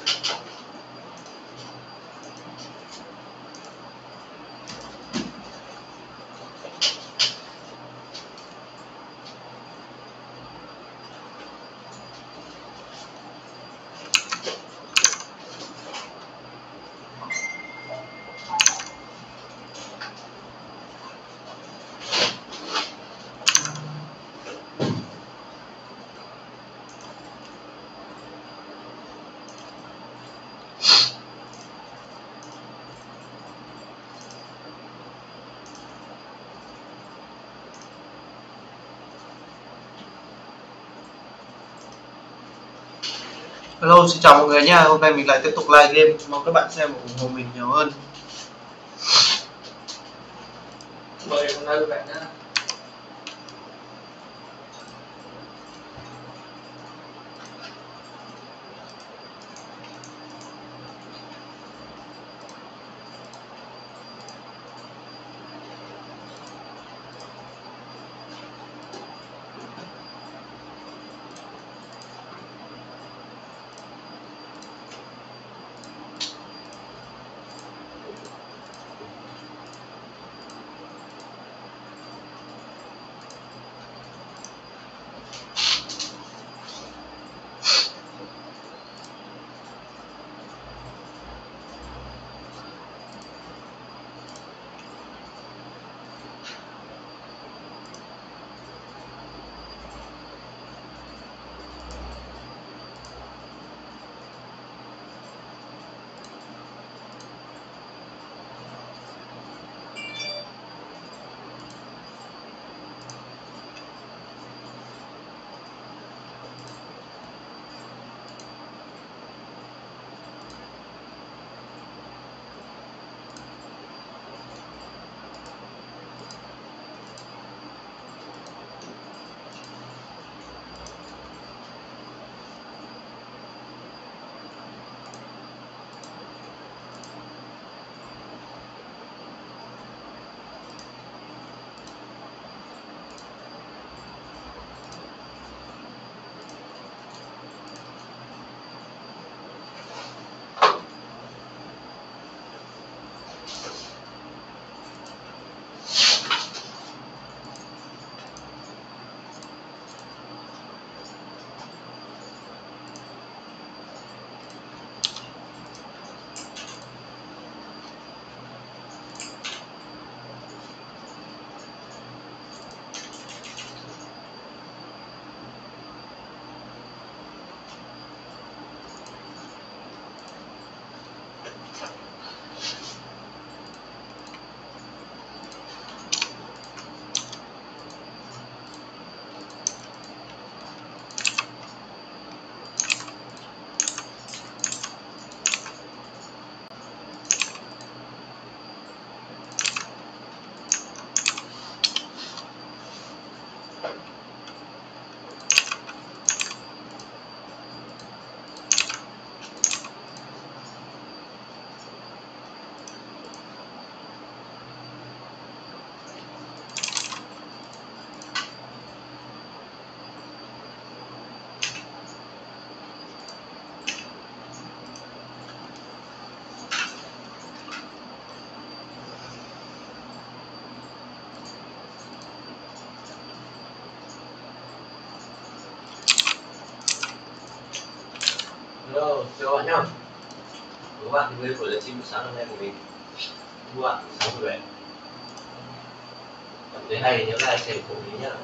Hello, xin chào mọi người nha. Hôm nay mình lại tiếp tục live game. Mong các bạn xem và ủng hộ mình nhiều hơn. Mời hôm nay các bạn nhé. Hello, chào bạn nhá. Các bạn đến với buổi livestream sáng hôm nay của mình. Chúc bạn sáng vui vẻ. Cảm thấy hay nhớ like, share, ủng hộ mình nhá.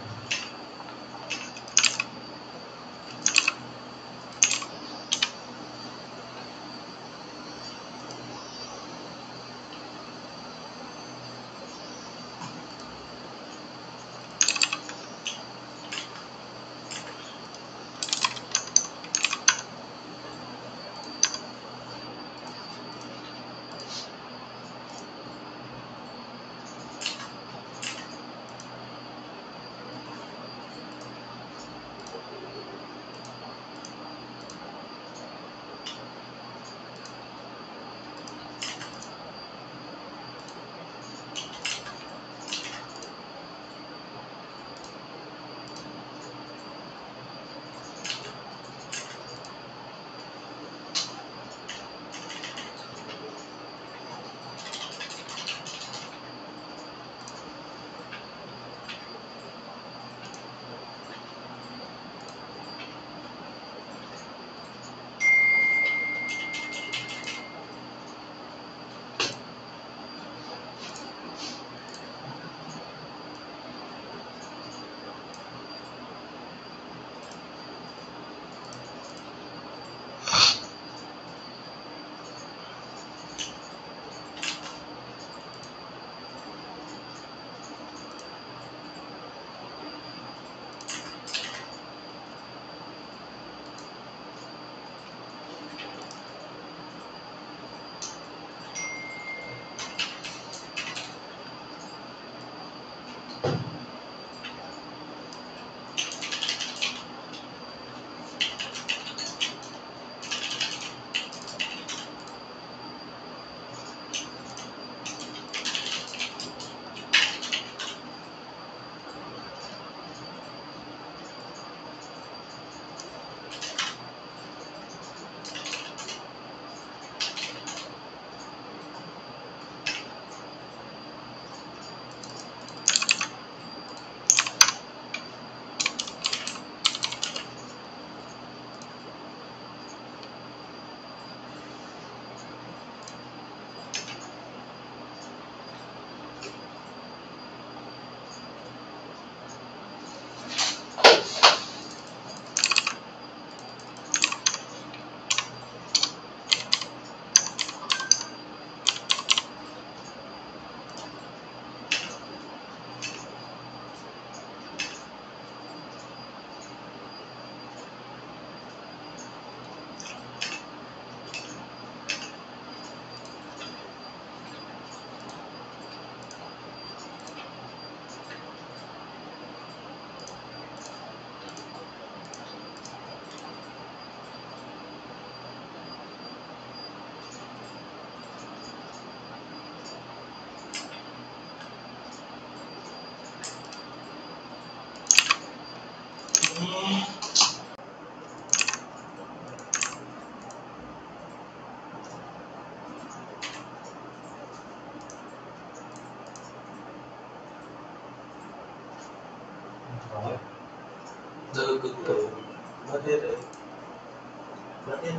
cứng rồi, mất hết rồi, mất hết rồi.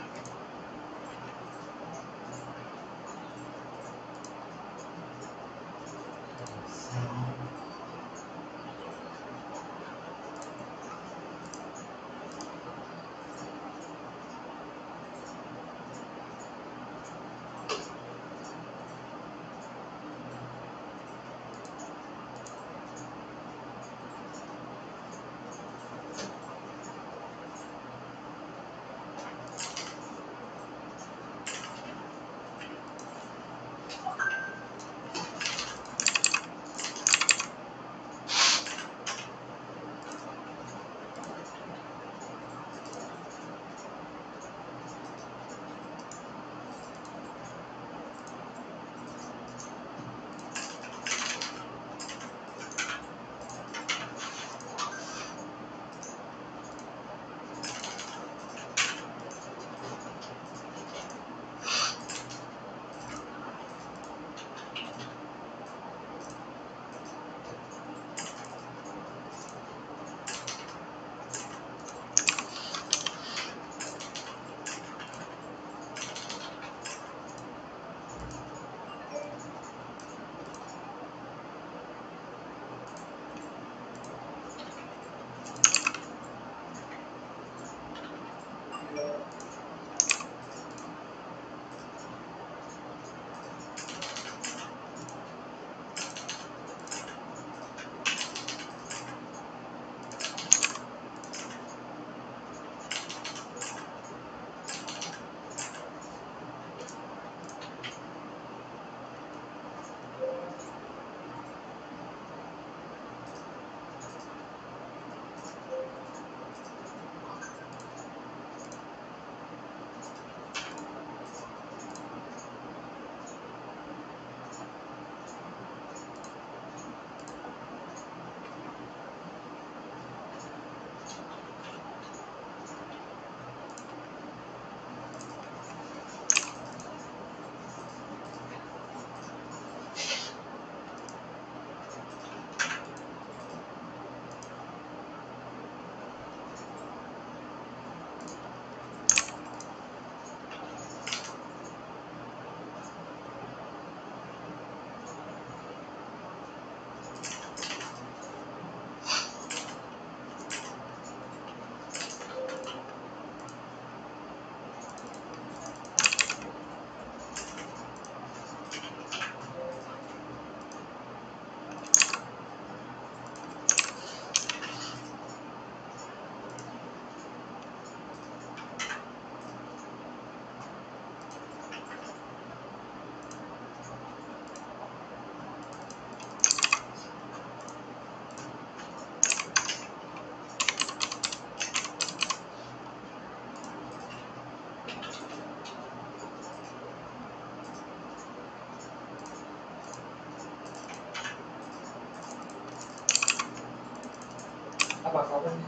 báo cáo bên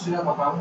Sudah apa kamu?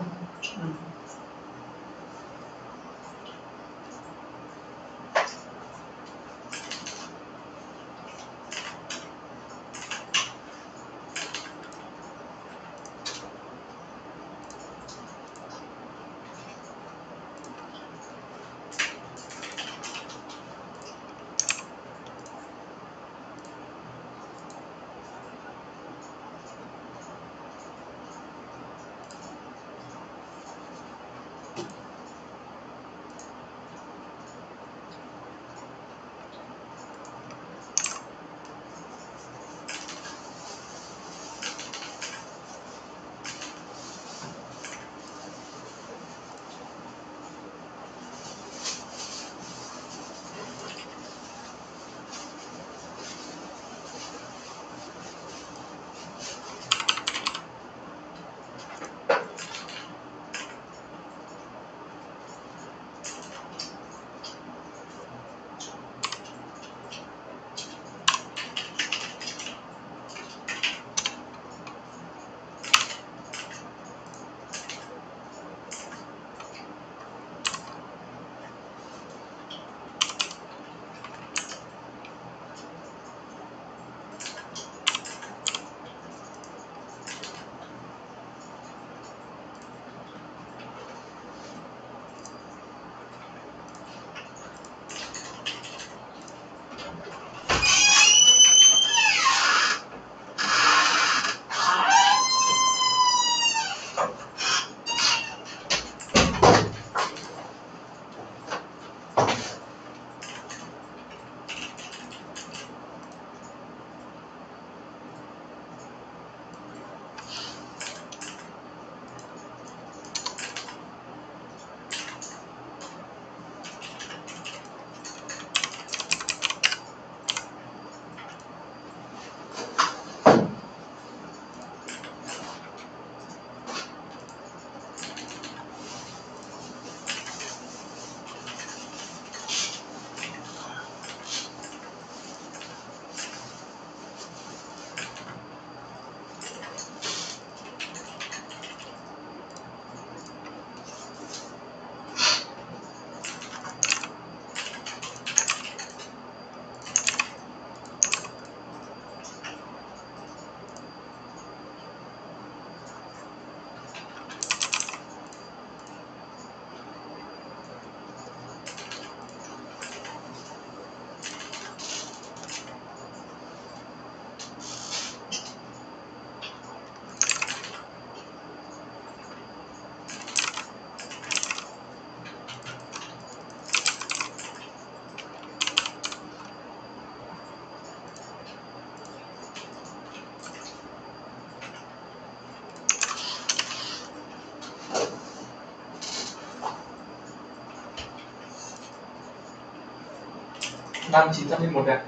Năm 901 này.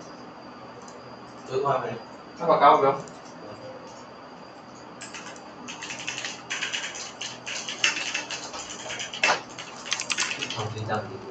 Tối qua này. Các báo cáo phải không? Không tin rằng thì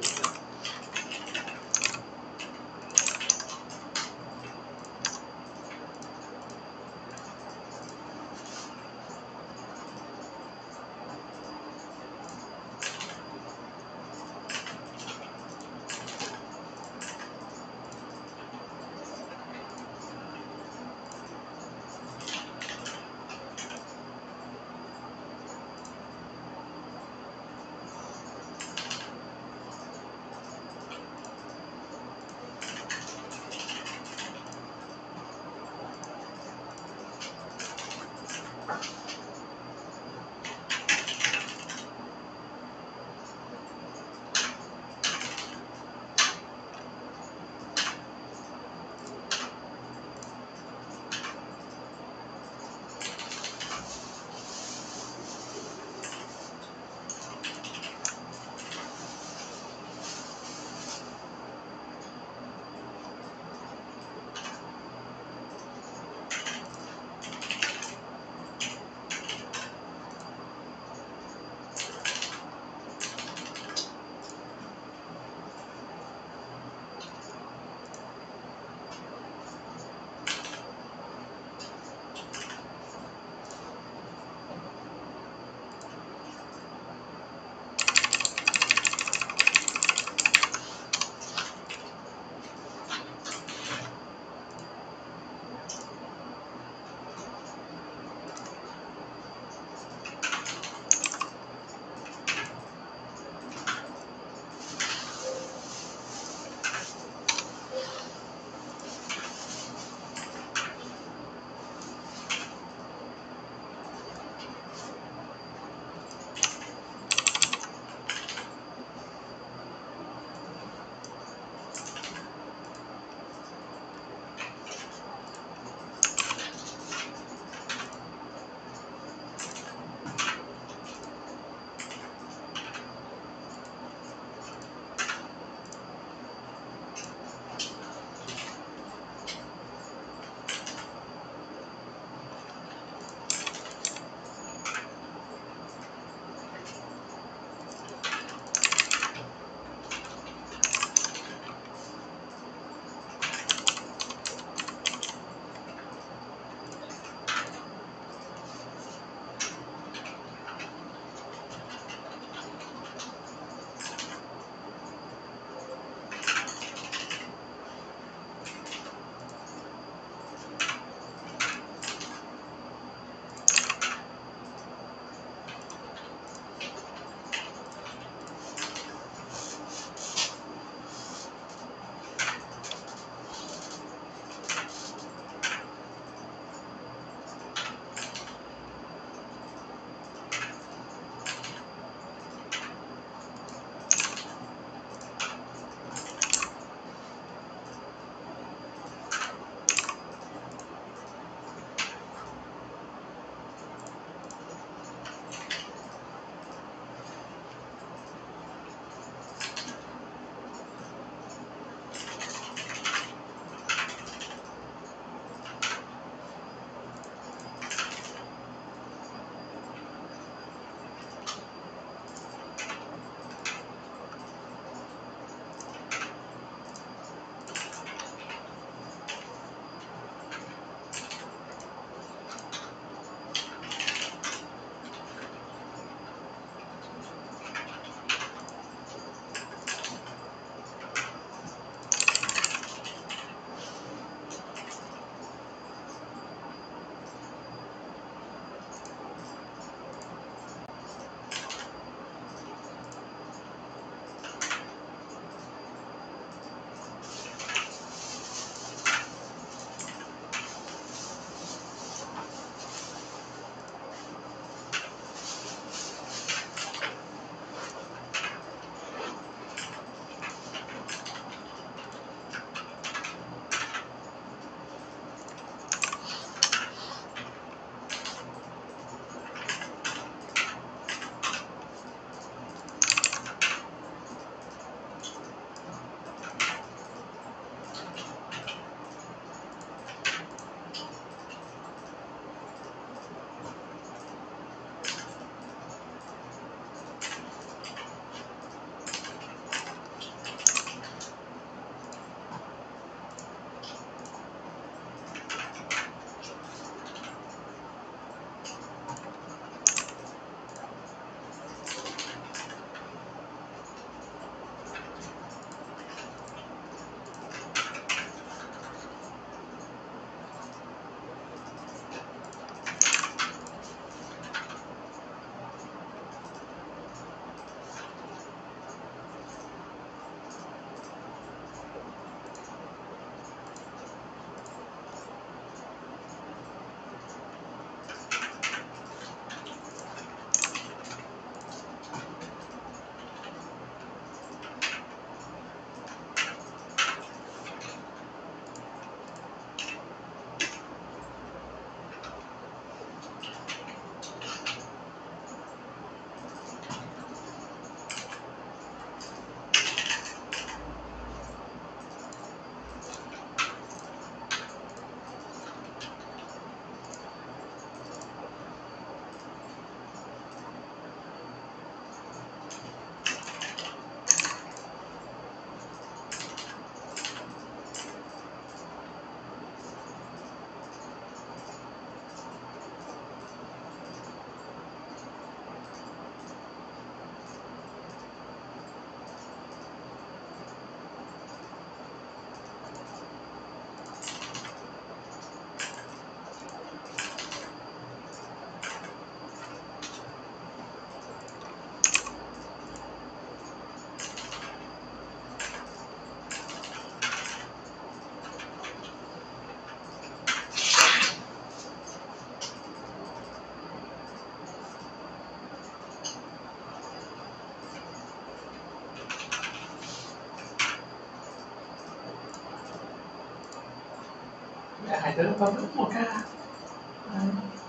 Hải tớ có đúng 1k. Đấy.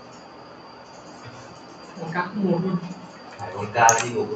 1k không một luôn. Phải 1k đi ngủ.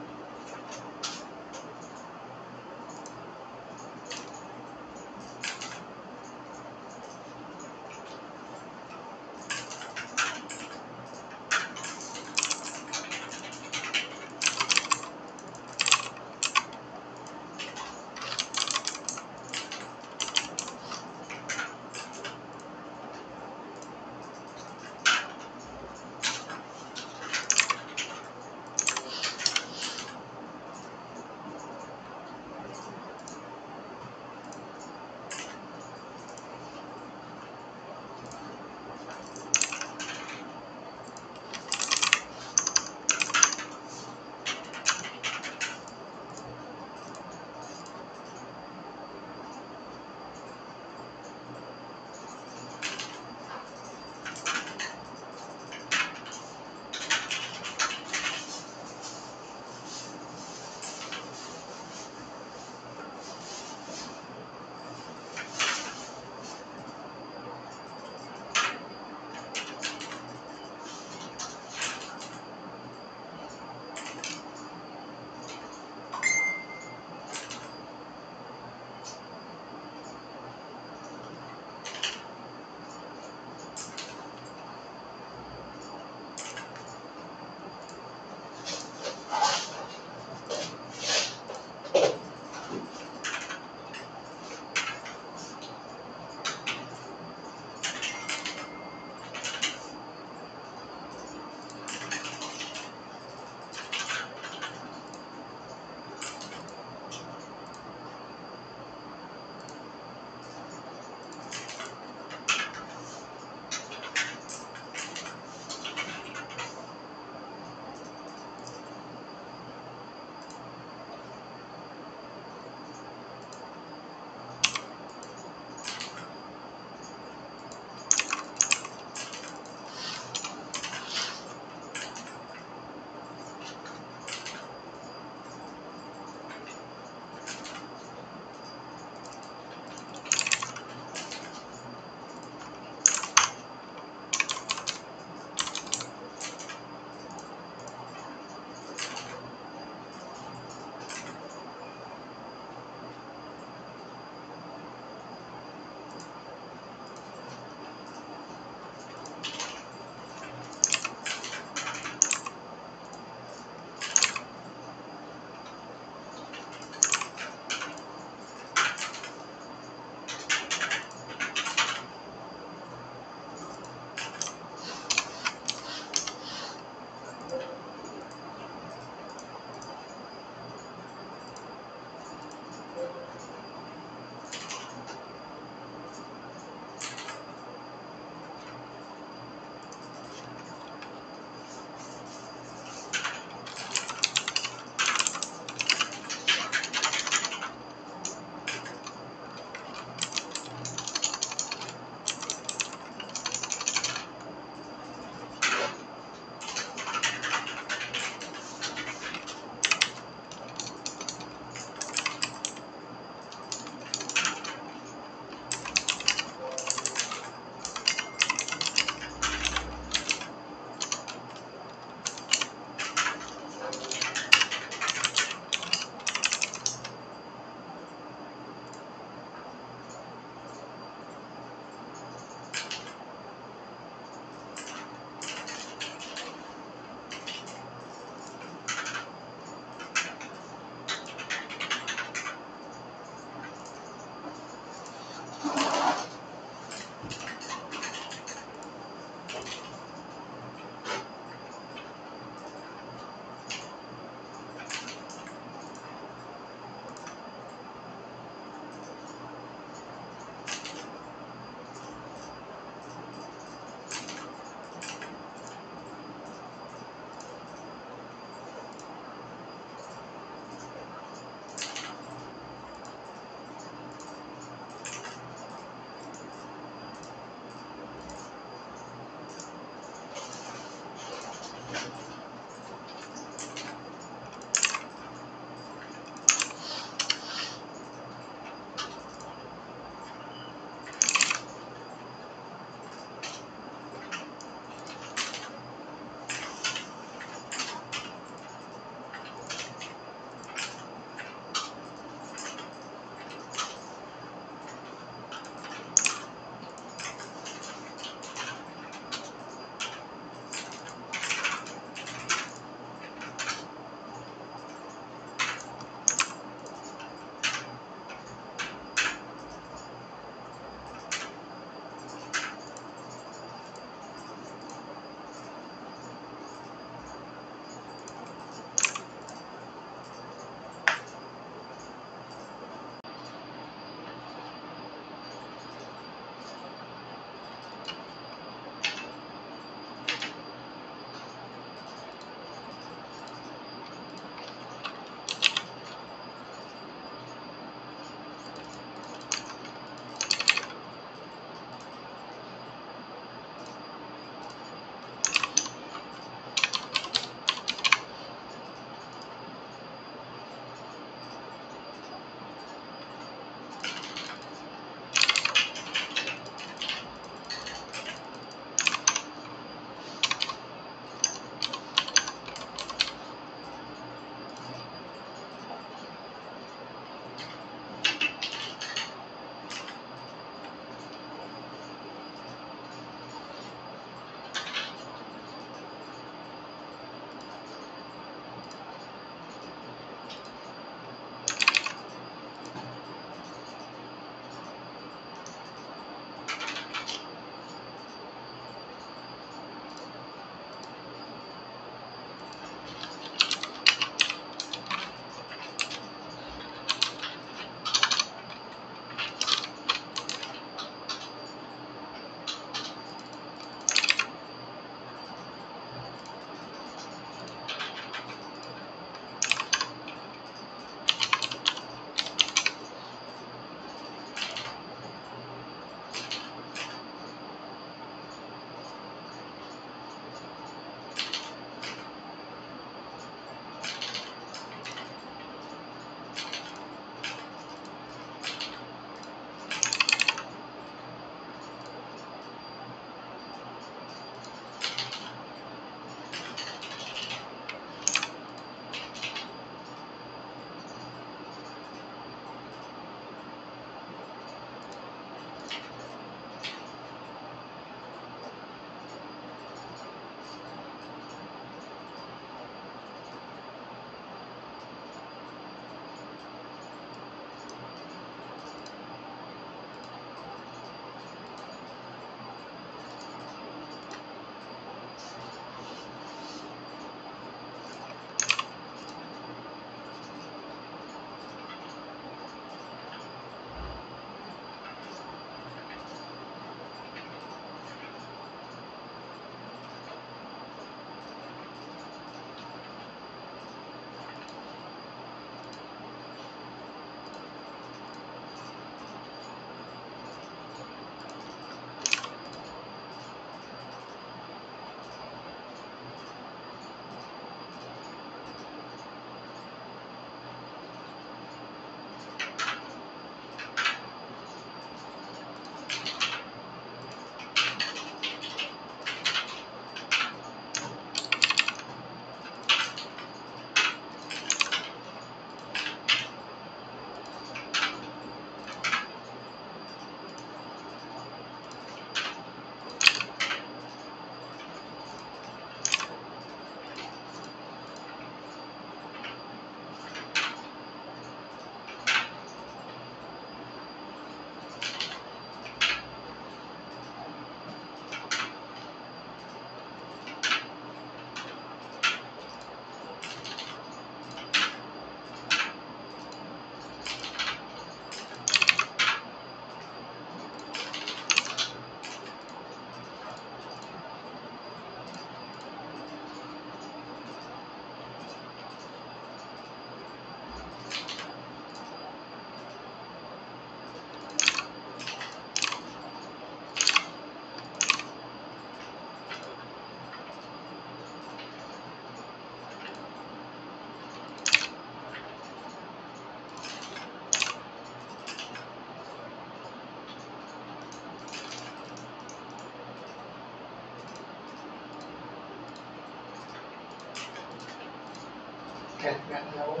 kẹt gạt đấu.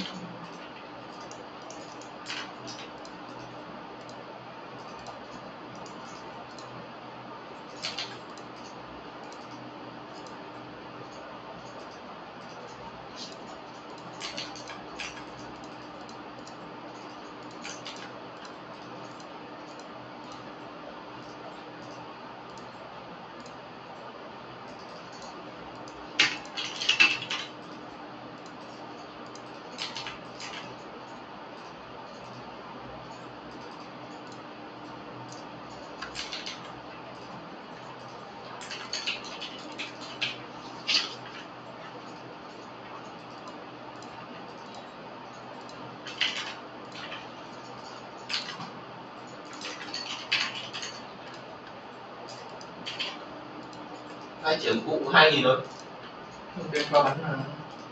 Hai triệu cụ 2.000 thôi. Không biết ba bắn là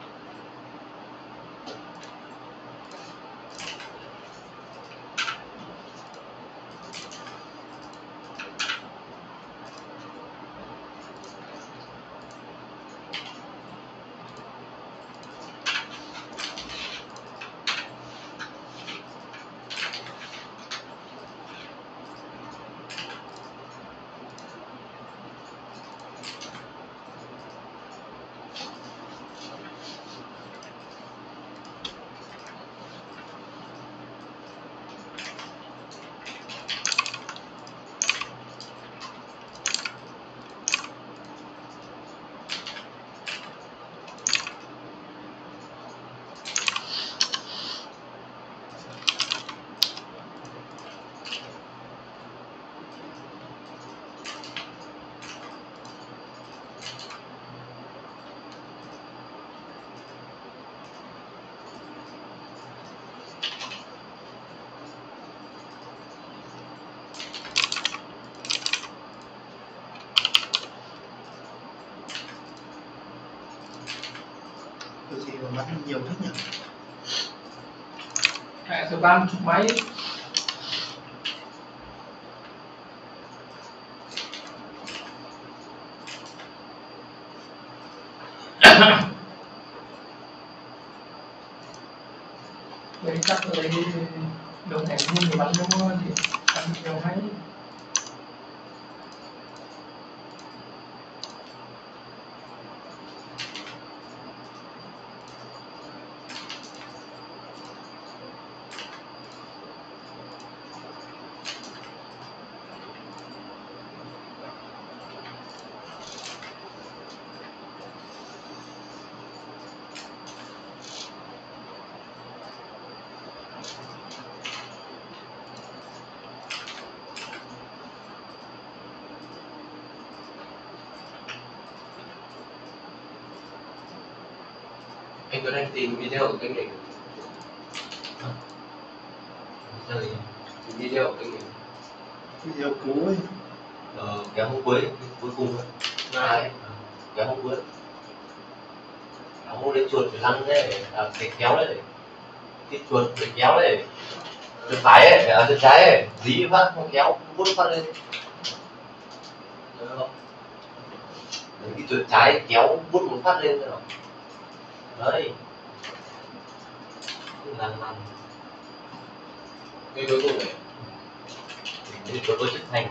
cái gì mà bắn nhiều thế nhỉ? thẻ số 30 mấy. Đấy chắc ở đây đường thẻ mua người bắn mua thì bắn nhiều hay. Anh có đang tìm video ở kênh này. Sao gì? Video ở kênh này. Video cũ ấy. Cái hôm cuối cùng ấy. Đấy. Cái hôm cuối. Ông lấy chuột phải lăn đấy, phải kéo đấy. Cái chuột phải kéo đấy. Chuột phải ấy, chuột trái ấy, dí phát không kéo, vút phát lên. Được không? Cái chuột trái kéo vút một phát lên rồi. Đấy. Lăn. Cái cuối cùng này. Cái chuột có chức thành.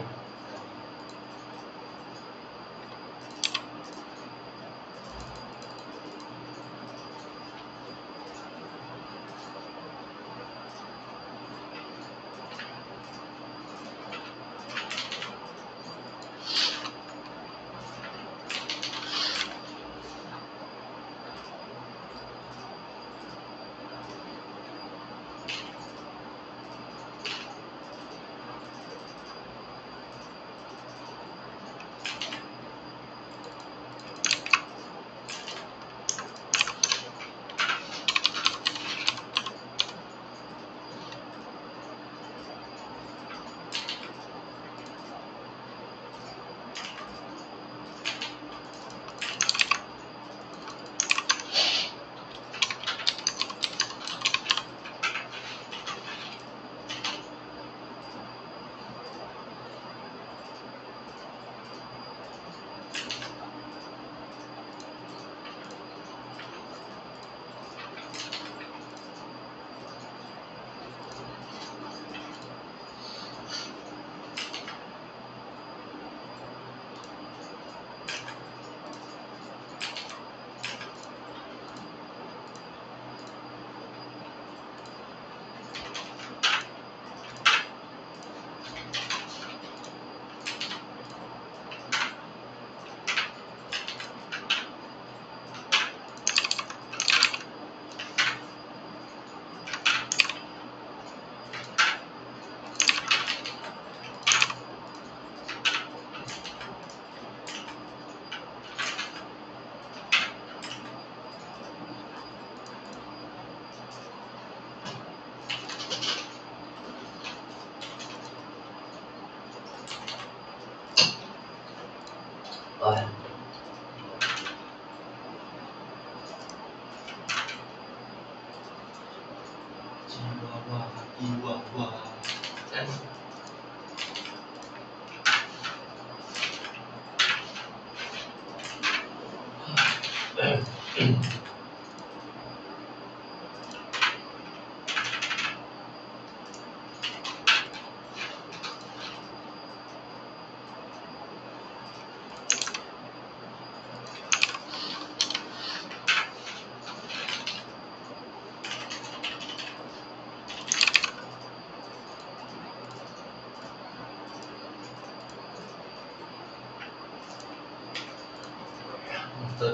Tên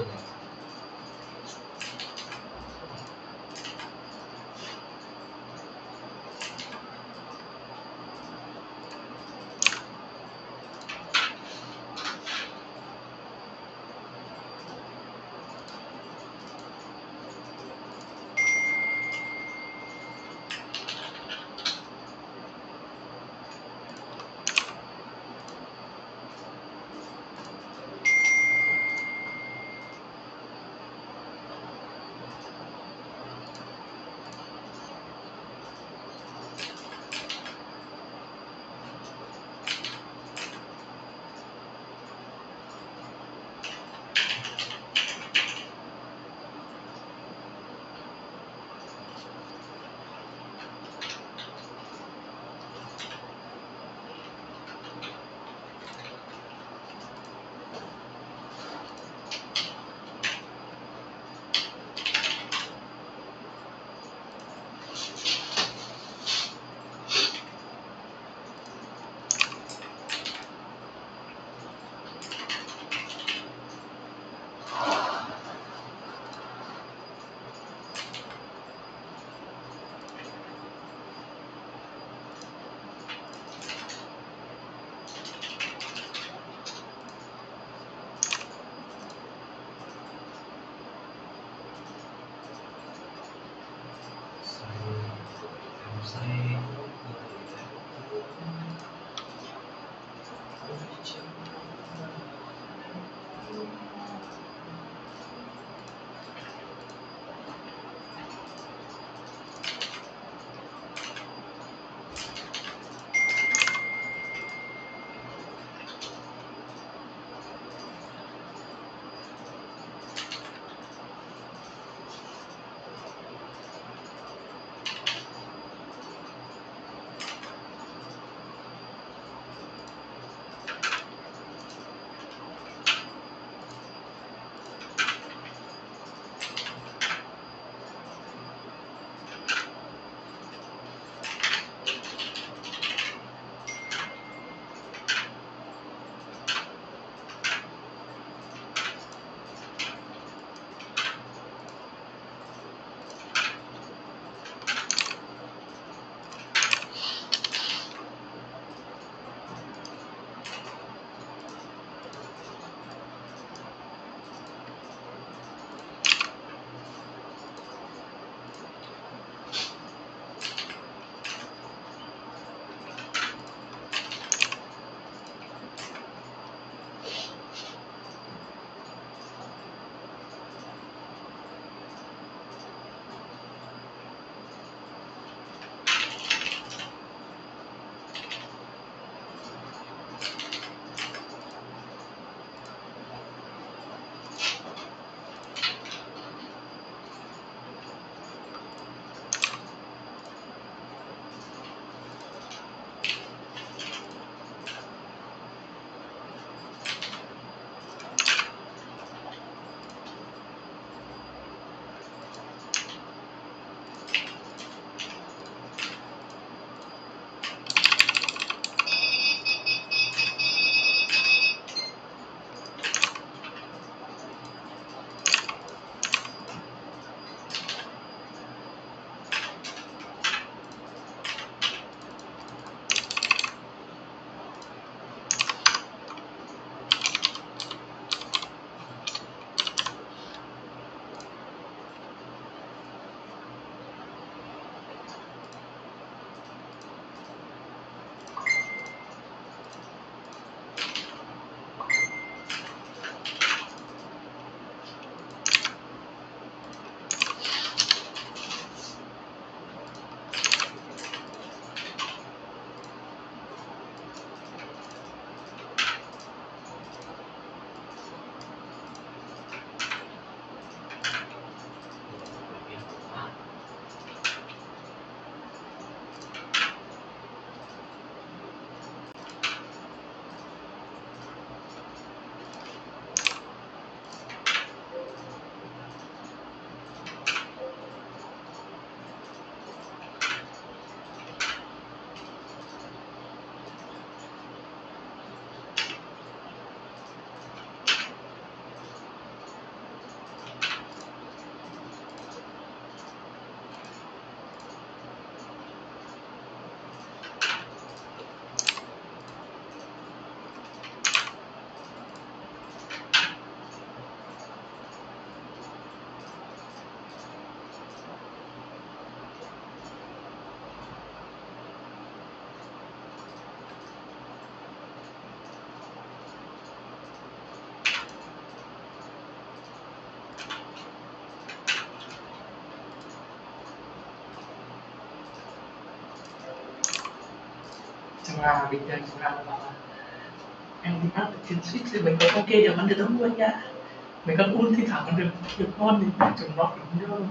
Và bình thường chúng ta bảo là anh đi bắt được chiến sĩ thì mình có ok được ăn được tấm luôn nha, mình con un thi thoảng còn được ngon thì chúng nó cũng nhớ.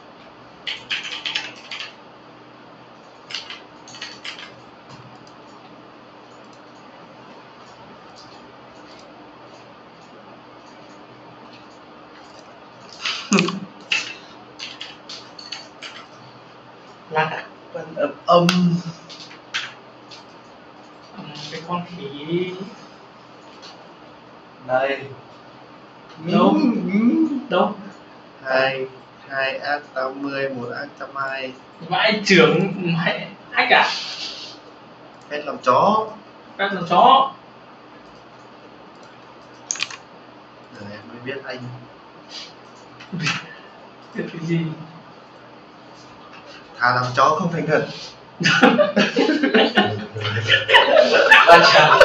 Lạc à? Vẫn âm Cái con khỉ đây đâu đâu hai hai ác 80 một ác 120 vãi trưởng mẹ ách à? hết làm chó Các con chó giờ em mới biết anh biết cái gì. thà làm chó không thành thật. ba chàng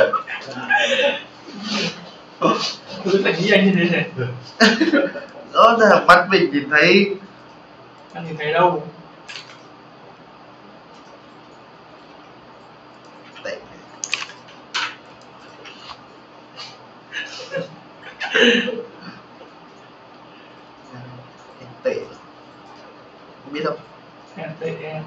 Cứ phải nghĩ anh như thế này. Rõ ràng mắt mình nhìn thấy. Anh nhìn thấy đâu? Tệ. Em tệ không biết đâu. Em tệ em.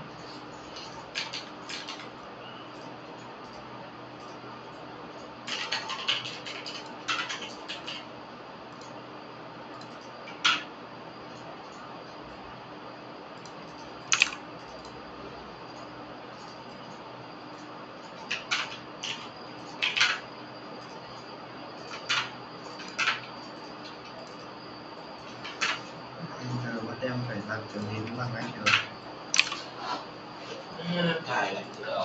Giờ bắt em phải làm kiểu gì cũng bằng anh được. cài lại rồi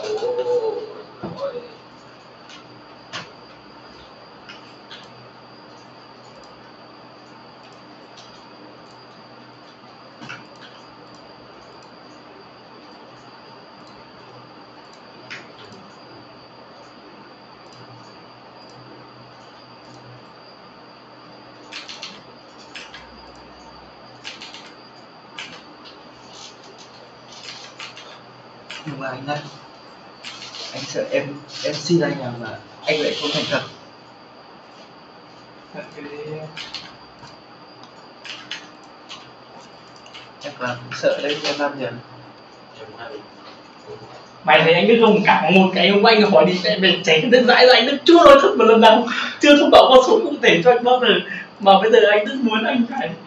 Nhưng mà anh ơi, anh sợ em xin anh rằng là anh lại không thành thật. Thật cái Chắc là cũng sợ đấy em Nam nhỉ. mày thấy anh Đức không, cả một cái ông anh hỏi đi mẹ mình tránh Đức dãi ra, anh Đức chưa nói thật một lần nào, chưa thông báo con số cụ thể cho anh bao giờ, mà bây giờ anh Đức muốn anh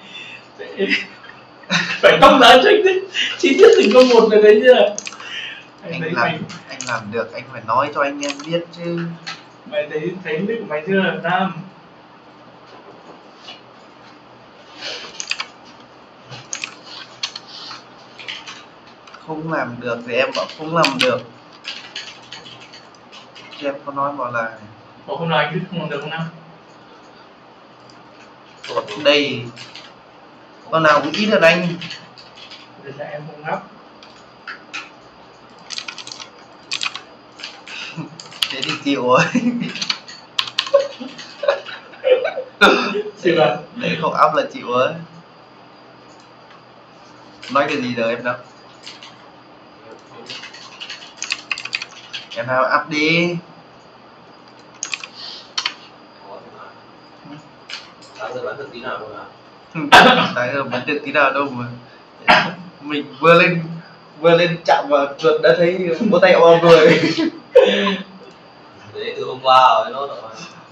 phải công giá cho anh Đức chi tiết từng con một về đấy chưa. Anh làm được, anh phải nói cho anh em biết chứ. Mày thấy Đức của mày chưa Nam? Không làm được thì em bảo không làm được. Chứ em có nói bảo là Có không nói anh Đức không làm được không Nam? đây con nào cũng ít hơn anh. Bây giờ em không ngắp. Thế thì chịu rồi. Chịu à? Đấy không áp là chịu rồi. Nói cái gì rồi em đâu. Em nào áp đi. sáng giờ bán được tí nào rồi ạ? Tại giờ bắn được tí nào đâu mà. Mình vừa lên chạm vào chuột đã thấy vỗ tay om rồi. Đấy từ hôm qua rồi nó rồi.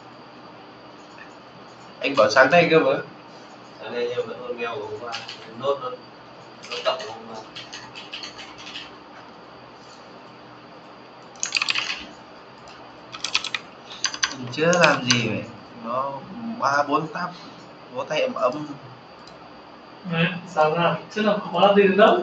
Anh bảo sáng nay cơ mà. Sáng nay em vẫn còn nghèo của hôm qua, nốt nó tập hôm qua. Mình chưa làm gì vậy. Nó 3-4 táp vỗ tay ấm. Sao nào? Chứ là có làm gì được đâu.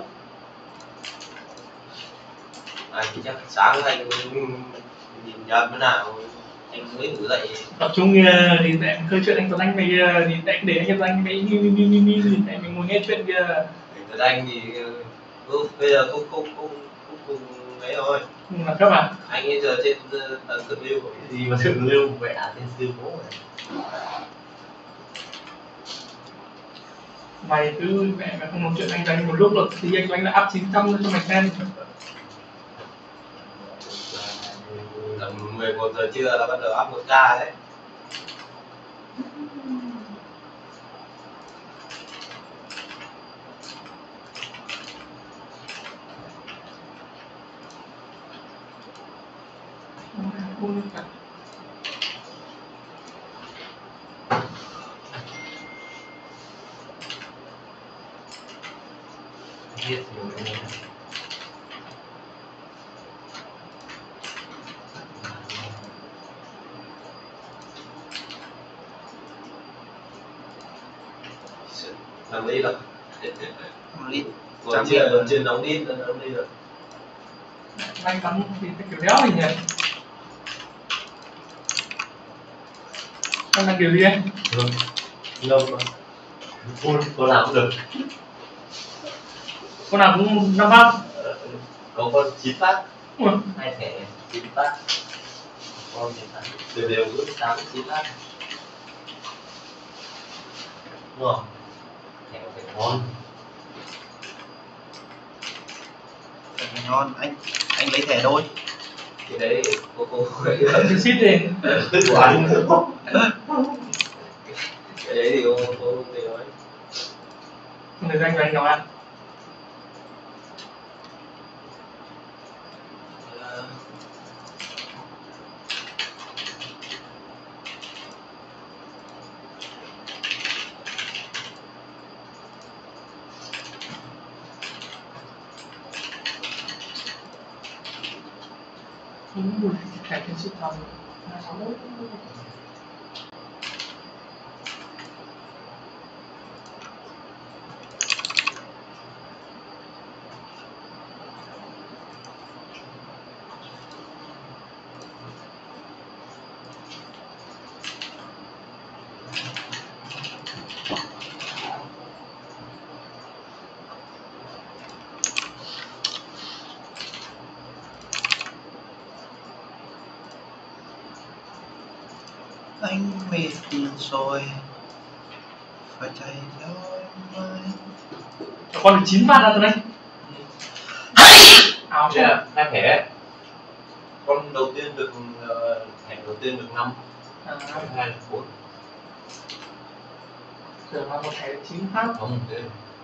Thì chắc sáng anh nhìn nhận thế nào anh mới ngủ dậy. Tập trung thì để câu chuyện anh Tuấn Anh này thì để anh Tuấn Anh đấy như để mình ngồi nghe chuyện kia. Tuấn Anh thì bây giờ không ấy rồi. Nhưng mà các bạn Anh ấy giờ trên tầng thượng lưu của cái gì mà thượng lưu vậy trên siêu phố rồi. mày cứ mẹ mày không nói chuyện anh Tuấn một lúc rồi thì anh Tuấn đã up 900 cho mày xem. 11 giờ trưa là bắt đầu up 1 ca đấy. Biết rồi. Làm đi rồi. Lít Còn chưa nóng đi rồi. Anh bắn thì cái kiểu đéo mình nhỉ. Anh làm kiểu gì anh? Ngâm mà. Phun có làm cũng được. Con nào cũng 5 phát. Có con 9 phát. Ui. 2 thẻ 9 phát. Con 9 phát. Đều cứ 8 9 phát. Đúng không? Thẻ phải ngon. thẻ ngon. Anh lấy thẻ đôi. Cái đấy cô Thì ship đi. của anh. Cái đấy thì cô thì nói. Người anh vào ăn. Mùi thẻ trên ship phòng 261. Anh mệt rồi, phải chạy theo em ơi. Con được 9 phát ra từ đây. Áo chưa? Yeah, 2 thẻ. Con đầu tiên được thẻ đầu tiên được 5. 2 được 4. Tưởng là một thẻ 9 phát. Không, thế.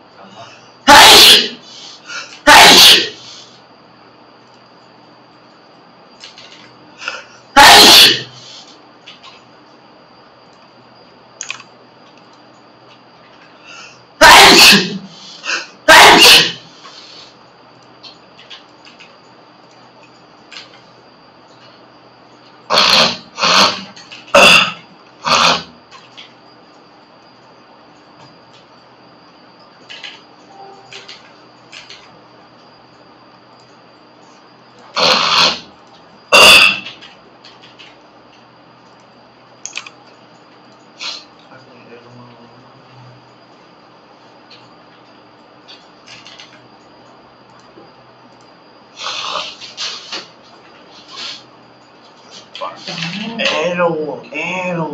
Ero.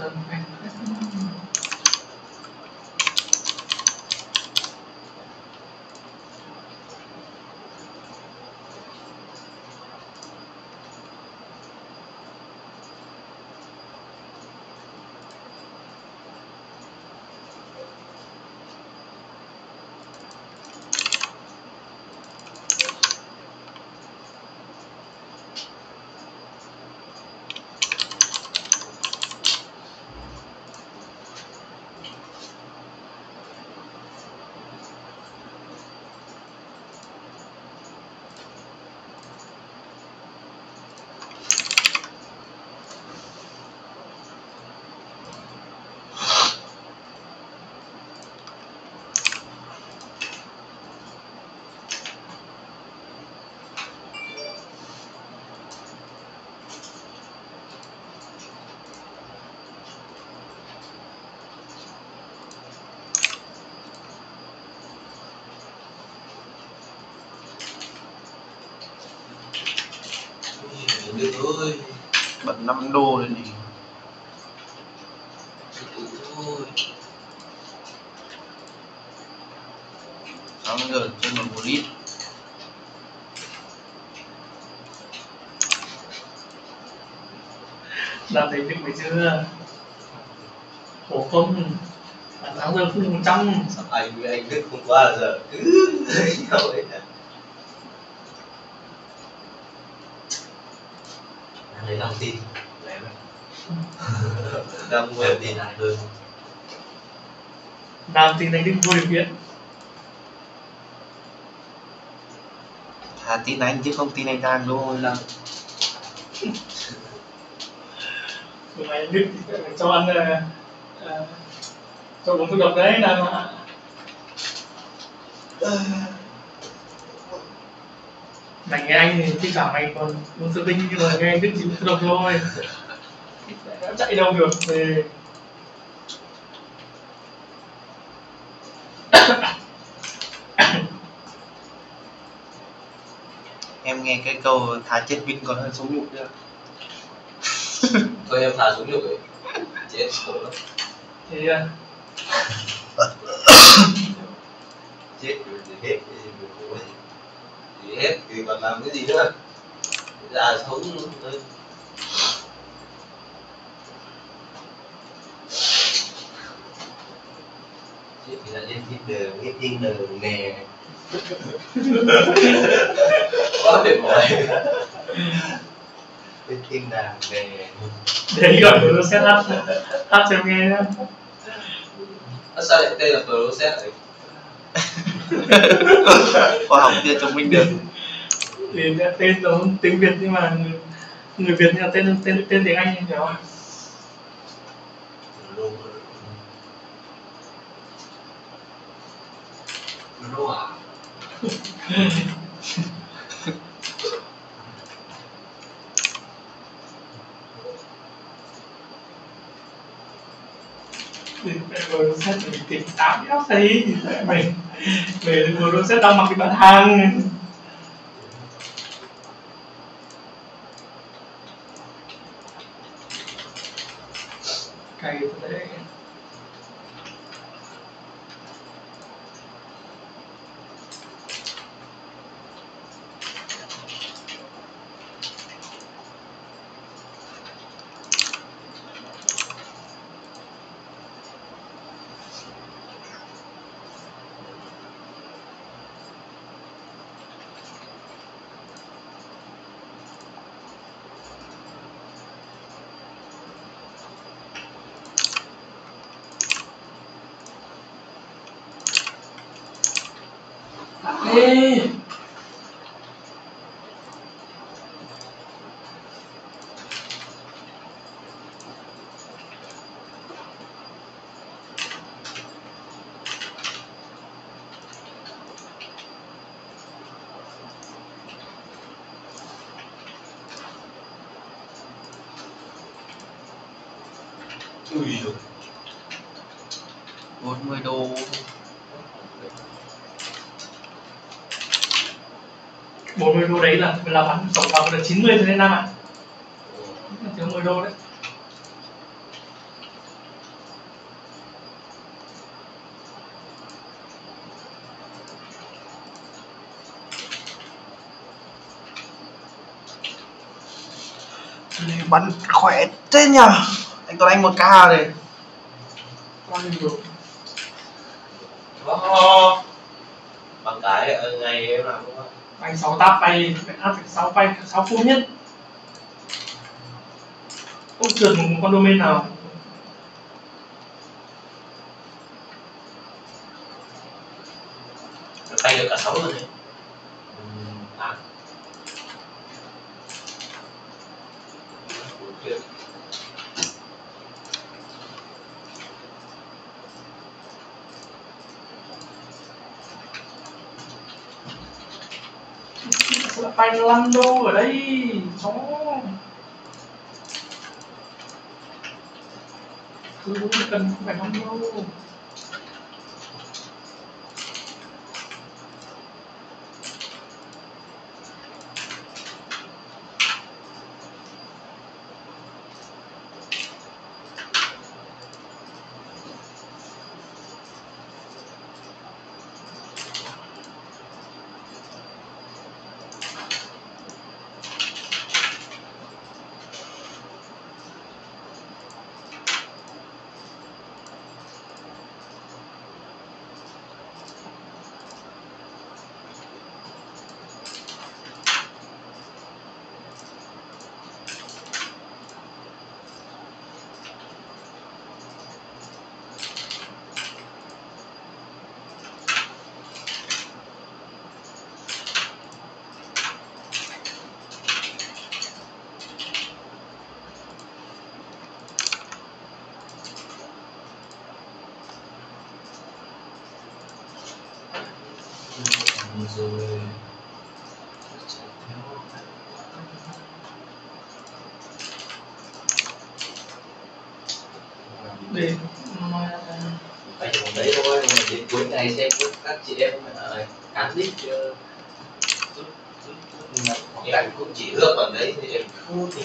Được thôi. Bật 5 đô lên đi. Thôi. 6 giờ trên một lít. Làm thấy được mấy chưa? Khổ không? Bạn 6 giờ phút 100. Sao anh với anh Đức hôm qua giờ cứ thấy nhau ấy hả? Anh lấy lòng tin. Đang mua tin ai hơn. Làm tin đánh Đức vô điều kiện. Thà tin anh chứ không tin anh Giang thôi là. Hôm nay Đức cho ăn cho uống thuốc độc đấy là mày nghe anh thì thi thoảng mày còn uống sữa tinh, nhưng mà nghe anh Đức chỉ uống thuốc độc thôi. Đã chạy đâu được về. Em nghe cái câu thà chết vinh còn hơn sống nhục nữa. Thôi em thả xuống nhục ấy. Chết khổ lắm. Thì Chết rồi thì hết thì khổ gì. Thì hết thì còn làm cái gì nữa. Ra sống thôi. Chết thì là lên Tinder, hết Tinder nè. Quá mệt mỏi. Hết Tinder nè. để gọi nó set up hát cho nghe nhá. Sao lại tên là Process ấy? Khoa học chưa chứng minh được. Thì tên giống tiếng Việt nhưng mà người Việt nhưng mà tên tiếng Anh hiểu không? Roa. Rồi set mình tỉnh táo nhá thấy mình về rồi set đang mặc cái bán hàng cày đấy. Ê. Ui giời. 40 đô. $40 đấy là bắn tổng cộng là 90 cho nên 5 ạ. Thiếu 10 đô đấy. Bắn khỏe thế nhờ. Anh Tuấn Anh 1k này. Bao nhiêu được? Bằng cái ngày em làm đúng không? Anh 6 táp tay, phải 6 tay, 6 phút nhất. Không trượt một con domain nào. Tay được cả 6 rồi đấy. À. Tay 5 đô ở đây. Chó. Cứ đúng cần không phải 5 đô. Rồi Để phải dùng đấy thôi, mà đến cuối ngày xem các chị em cán đích rút nhưng anh cũng chỉ ước bằng đấy thì em không thì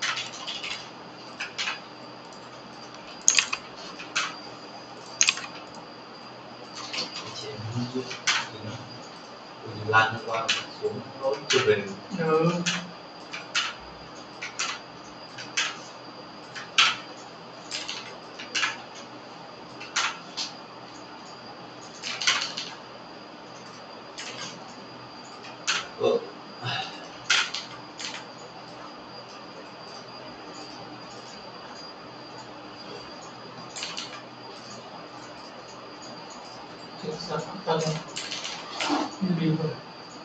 chị em rút thì nó lan qua xuống lối chụp hình. Sao phát tân như điều rồi.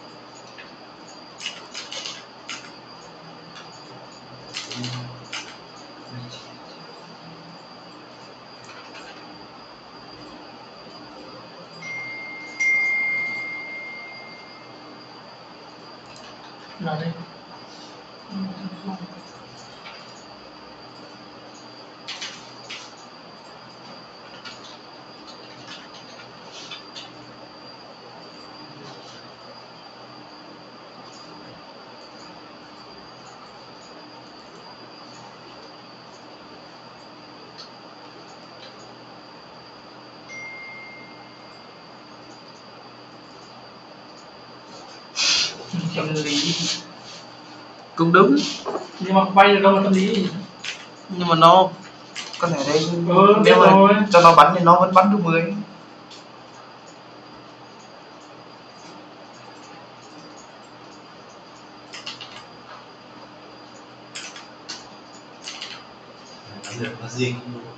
Là đây. Tâm lý Cũng đúng, nhưng mà bay được đâu mà tâm lý. nhưng mà nó con này đây biết nếu mà rồi. cho nó bắn thì nó vẫn bắn được 10. Được là gì cũng đúng.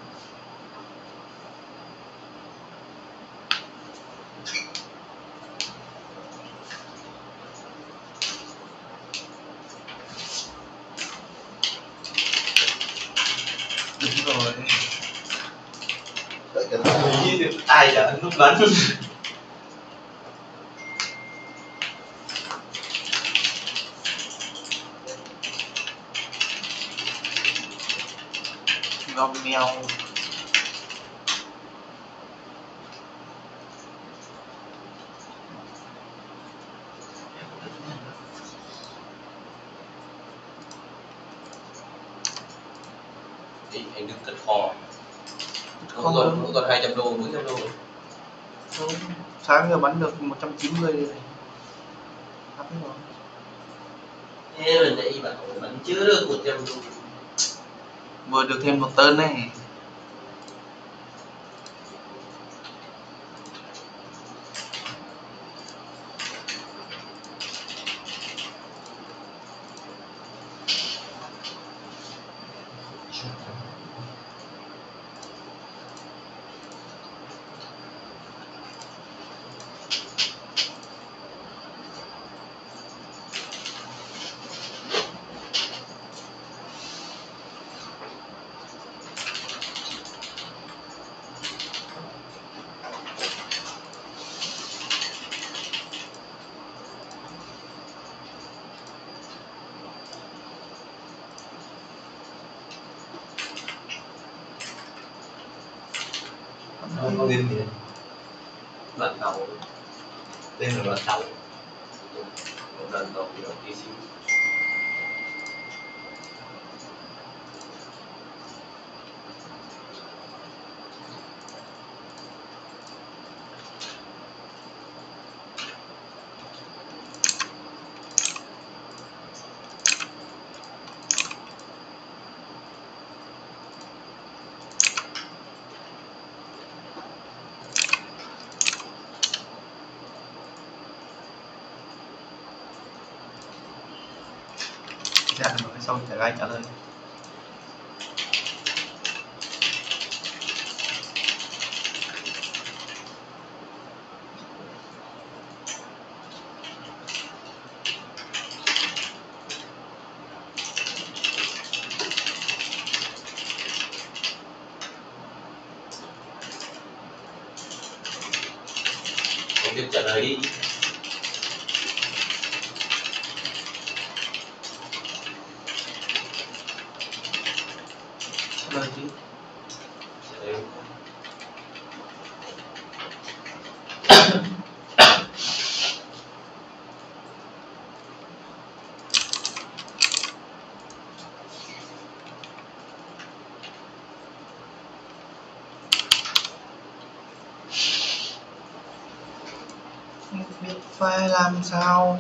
Đúng rồi. Tất cả tâm lý được ai đã nút bắn. Gom mèo. Thì anh đừng cất kho. Không còn 200 đô, 400 đô. Không, sáng giờ bắn được 190 đây này. Thấp rồi. Thế rồi nãy bạn chưa được 100 đô. vừa được thêm một tên này. Có tên gì? Lần đầu. Tên là lần đầu. Một lần đầu thì tí xíu. Dạ rồi, xong chả ai trả lời. Không biết trả lời đi. Trả lời chứ. Trả lời. Không biết phải làm sao.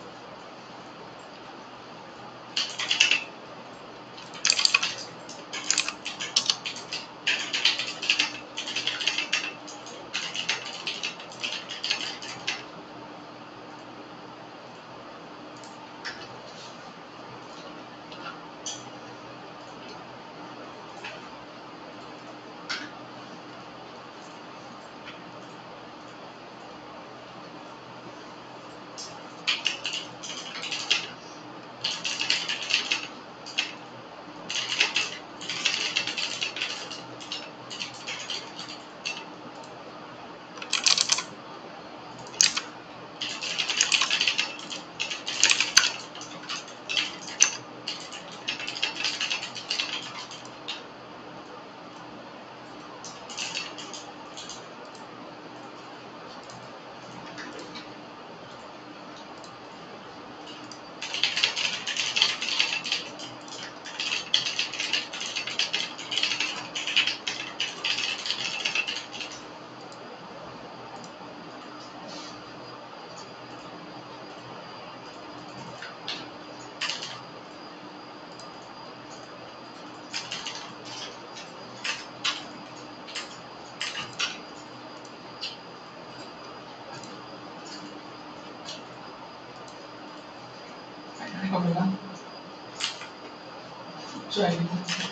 Còn 15 cho anh.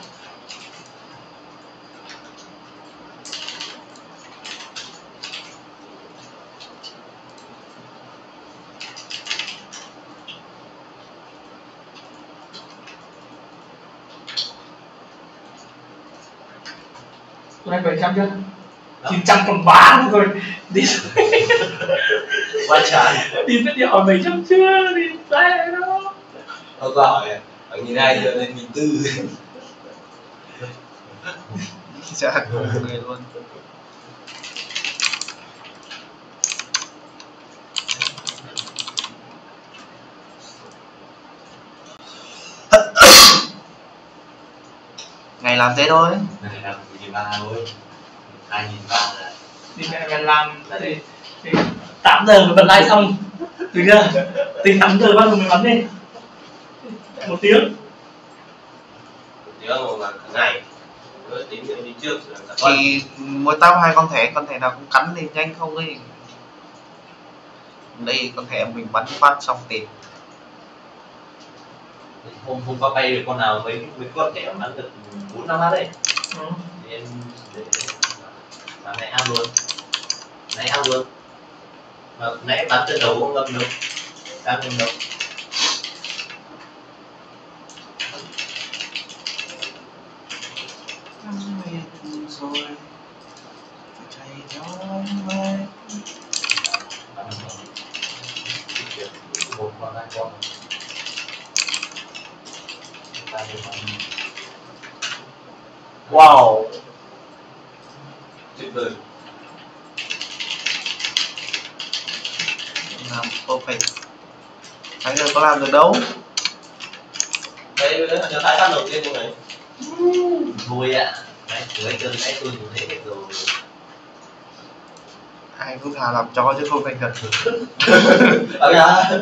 Tụi anh 700 chưa? 900 còn 3 rồi. Đi Quá trời. đi biết đi hỏi 700 chưa? Đi ra đó. Tôi có hỏi ở nghìn hai giờ lên nghìn tư. Dạ, người luôn. Ngày làm thế thôi. Này là 1.300 thôi. 2.300 là Thì mẹ làm thì 8 giờ mới bật live xong. Được chưa? Tính 8 giờ bao giờ mới bắn đi? 1 tiếng. Nếu mà cả ngày cứ tính đi trước rồi cả tuần. Thì mỗi tao 2 con thẻ nào cũng cắn thì nhanh không ấy. Đây con thẻ mình bắn phát xong tiền. Hôm qua bay được con nào mấy con thẻ bắn được 4-5 phát đấy. Nên sáng nay ăn luôn. Mà nãy bắn trận đấu không ngâm đâu. Đang ngâm đâu. Rồi chạy gió mây. Một con 2 con. Wow, tuyệt vời. Làm perfect. Anh ơi có làm được đâu. Đây là tái phát đầu tiên như này. Vui ạ. Đấy, với cơn nãy tôi nhìn thấy hết rồi. Ai cũng thà làm chó chứ không thành thật. Ở nhà.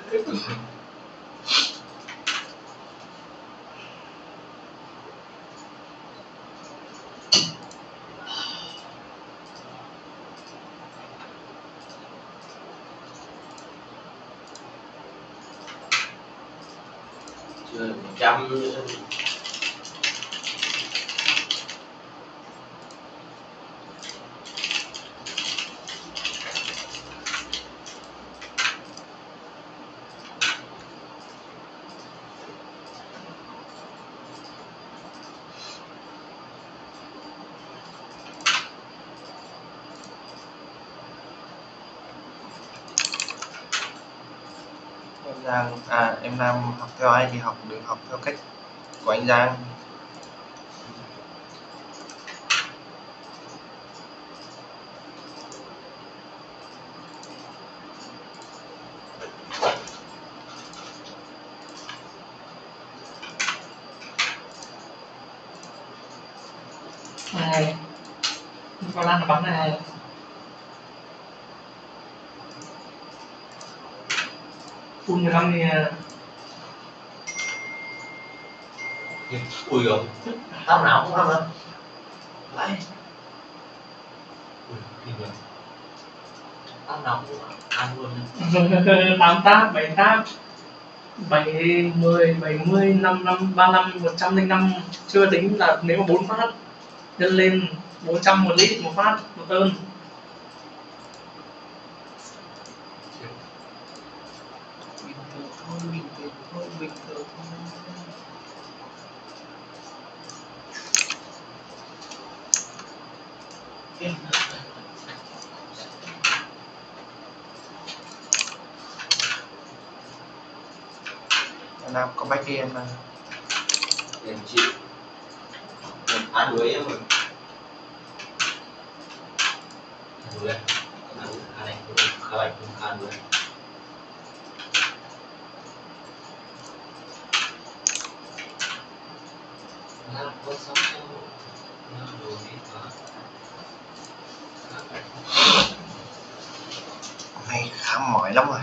Chưa 100 nữa. Em Giang, em Nam học theo ai thì học, đừng học theo cách của anh Giang. Này, con Lan nó bắn này. Phun 15 nè. Ui rồi, tao nào cũng ăn đâu. Đấy. Ui, kinh rồi. Tao nào cũng ăn luôn. 8 tab, 7 tab, 70, 70, 55, 35, 105. Chưa tính là nếu mà 4 phát nhân lên 400 một lít một phát một tơn. Bình thường thôi, bình thường thôi, bình thường thôi. Em Nam có bách đi em nào. Em chịu. Ăn đuối em rồi. Đuối à? Ăn này, các bạn cũng ăn đuối. Nó có sống đâu. Nó đuối quá. Hôm nay khá mỏi lắm rồi.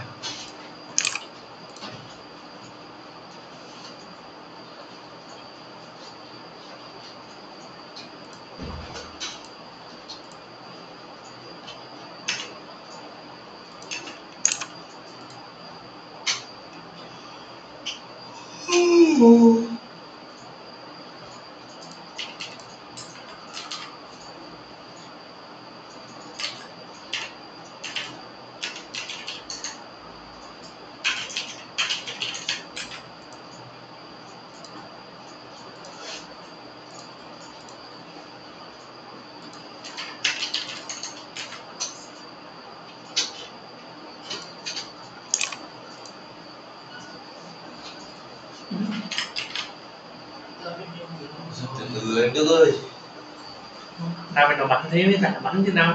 Từ từ em Đức ơi. Nào mình nó bắn thế mới chả bắn thế nào.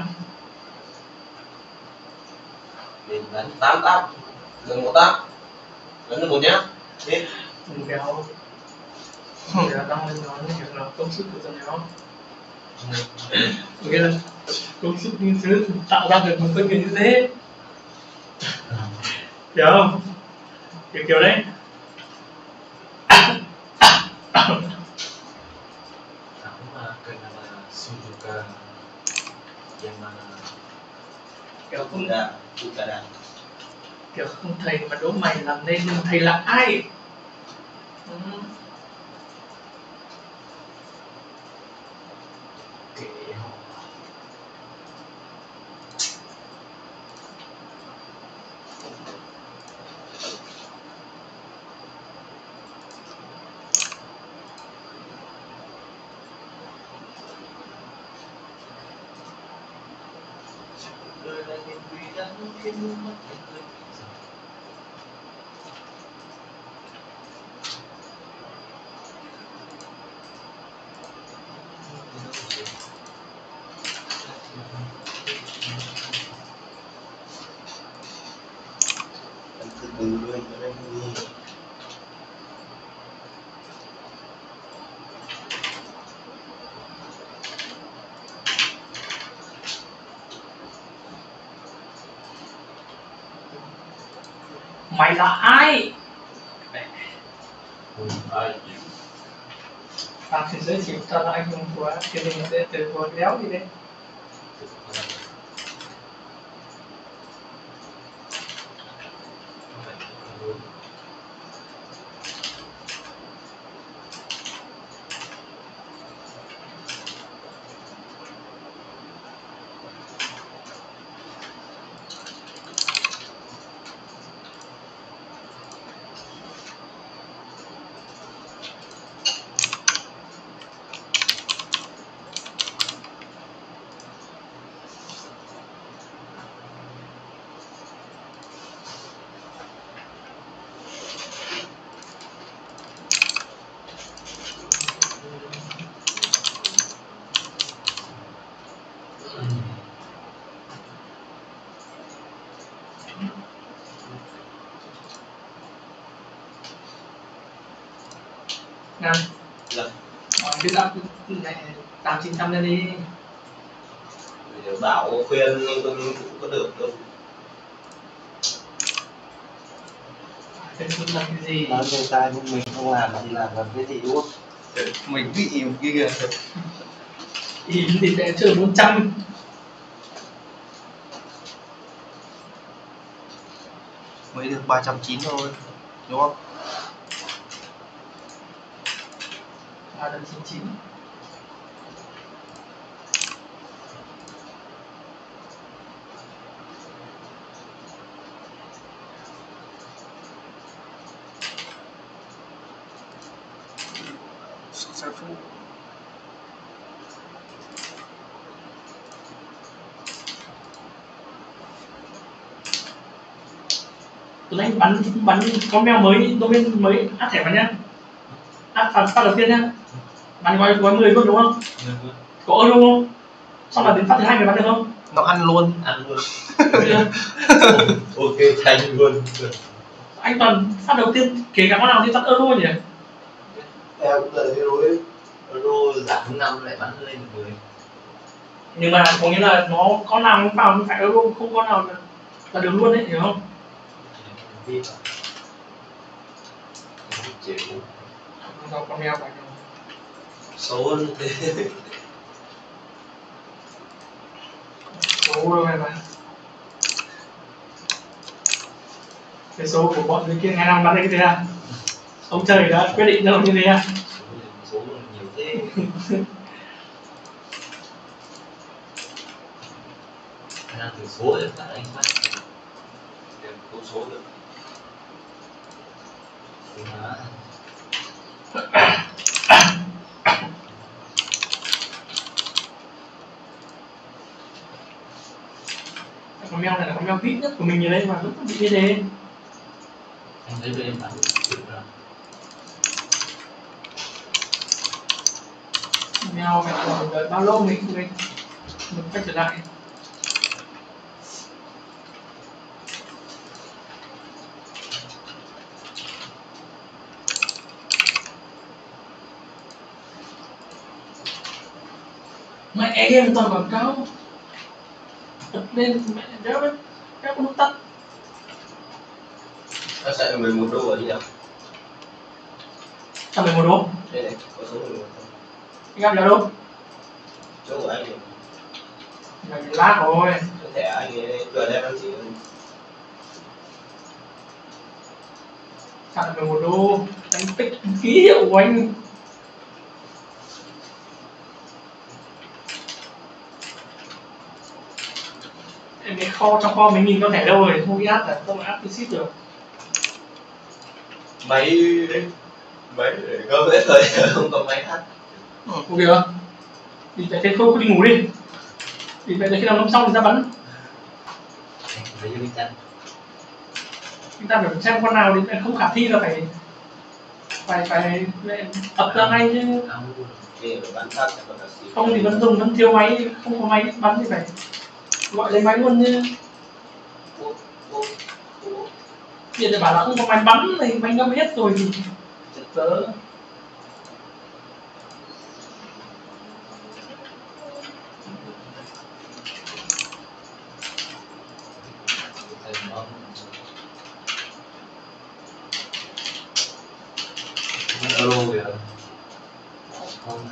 Mình bắn 8 táp, gần 1 táp, bắn được 1 nhá. Đi. Đừng kéo. Kéo tăng lên nó như là công sức của tụi nó. Nghĩa là công sức như thế tạo ra được một con người như thế. Hiểu không? Kiểu đấy. kiểu không cả đà. kiểu không thầy mà đố mày làm nên nhưng thầy là ai? Ừ. Kệ họ. Đời là niềm vui đã khiến nước mắt em rơi ròng. Anh cứ đừng luôn cho nên vui. Mày là ai? Ai Tao sẽ giới thiệu cho anh hùng của truyền hình sẽ từ hồn đéo đi đây. Nào. Dạ. Cái giọng này 800-900 lên đi. Bây giờ bảo khuyên cũng có được đâu. Cái là cái gì? Nói người ta nhưng mình không làm thì làm cái gì đúng không? Mình bị im kia kìa. Im thì sẽ chờ 400. Mới được 390 thôi, đúng không? 399. Successful. Tuấn Anh bắn con mèo mới domain mới áp thẻ vào nhá. Áp phát đầu tiên nhá. Bắn gói 10 luôn đúng không? Có ơn không? Xong là đến phát thứ 2 mày bắn được không? Nó ăn luôn. Ăn luôn. Được. Ok thành luôn. Anh toàn phát đầu tiên kể cả con nào thì phát ơn luôn nhỉ? Em cũng là hero ấy. Euro giảm 5 lại bắn lên được 10. Nhưng mà có nghĩa là nó con nào cũng vào nó phải euro, không con nào là được luôn đấy, hiểu không? Chịu. Con mèo phải không? Xấu hơn thế. Số đâu này mà. Cái số của bọn người kia ngày nào bắn được cái thế à? Ông trời đã quyết định đâu như thế à? Số nhiều thế. khả năng từ số để cả anh phát Câu số được. mà Con mèo này là con mèo vip nhất của mình như đấy mà vẫn bị như thế. anh thấy bên bắn chịu rồi. Mèo mày còn đợi bao lâu mình quay trở lại. Mẹ game toàn quảng cáo. Bật lên mẹ đéo đấy, đéo có nút tắt. Nó sẽ là 11 đô ở đi nào. 111 đô. Đây này, có số 11 đô. Anh gặp là đâu? Chỗ của anh này. Mày lát rồi. Chỗ thẻ anh ấy vừa đem anh chị Thằng 11 đô đánh tích ký hiệu của anh. Em cái kho trong kho mấy nghìn con thẻ đâu rồi, không bị áp là không áp thì ship được. máy để có hết thời không có máy hát. Ok chưa? Đi về thế không đi ngủ đi. Đi về khi nào ngâm xong thì ra bắn. Lấy cho mình chăn. Chúng ta phải xem con nào thì không khả thi là phải ập ra ngay chứ. Để bắn sát sẽ còn là gì? Không thì vẫn dùng vẫn thiếu máy, không có máy bắn thì phải gọi lấy máy luôn chứ. Hiện tại bảo là không có máy bắn thì máy ngâm hết rồi thì chết dở. Alo kìa. Không.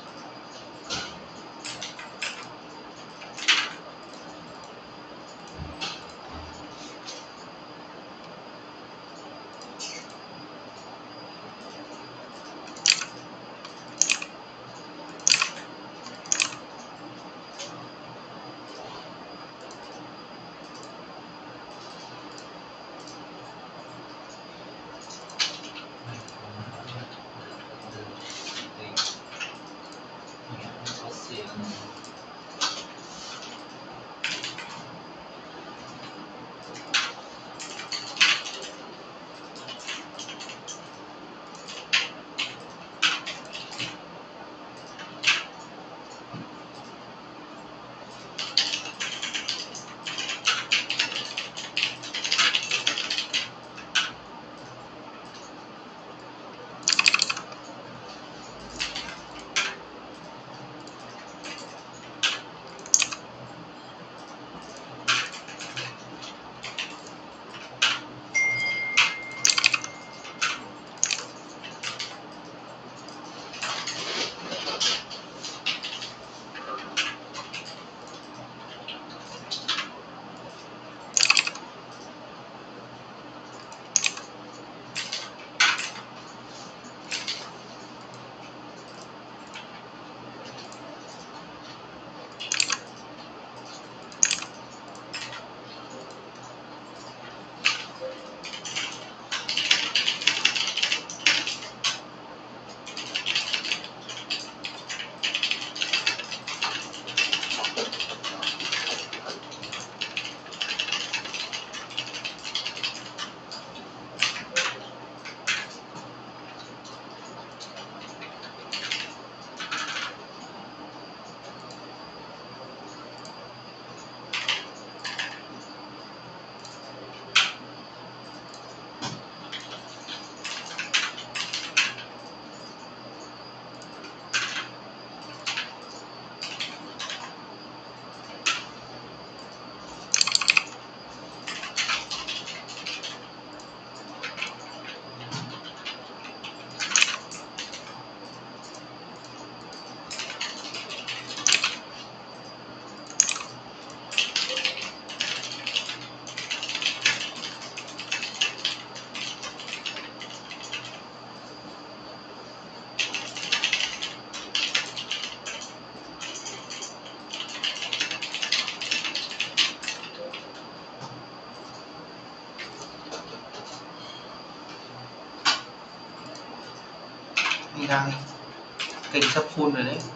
Anh đang kênh sắp full rồi đấy.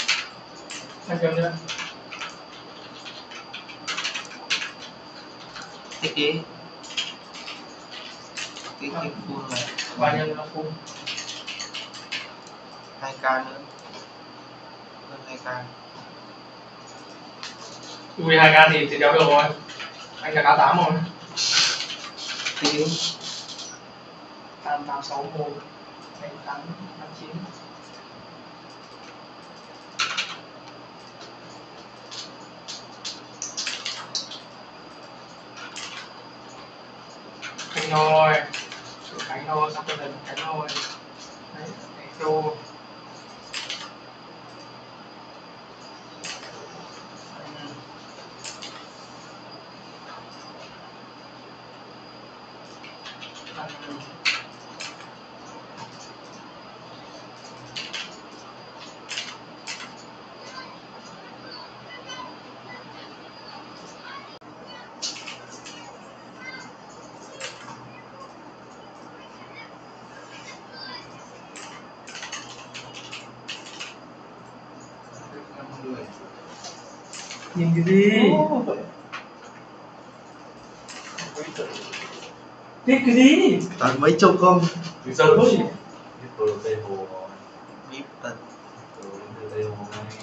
Anh cầm nữa. Cái full này Bao nhiêu nó full? 2k nữa, hơn 2k. Ui 2k thì đéo được rồi. Anh là K8 rồi. Cái 861 859. Cánh rồi. Cánh rồi, sắp tới cánh rồi. Đấy, Echo. Nhìn cái gì? Biết cái gì? Toàn mấy châu con. Từ sâu Ôi. Biết từ Tây Hồ. Biết tận. Từ Tây Hồ này.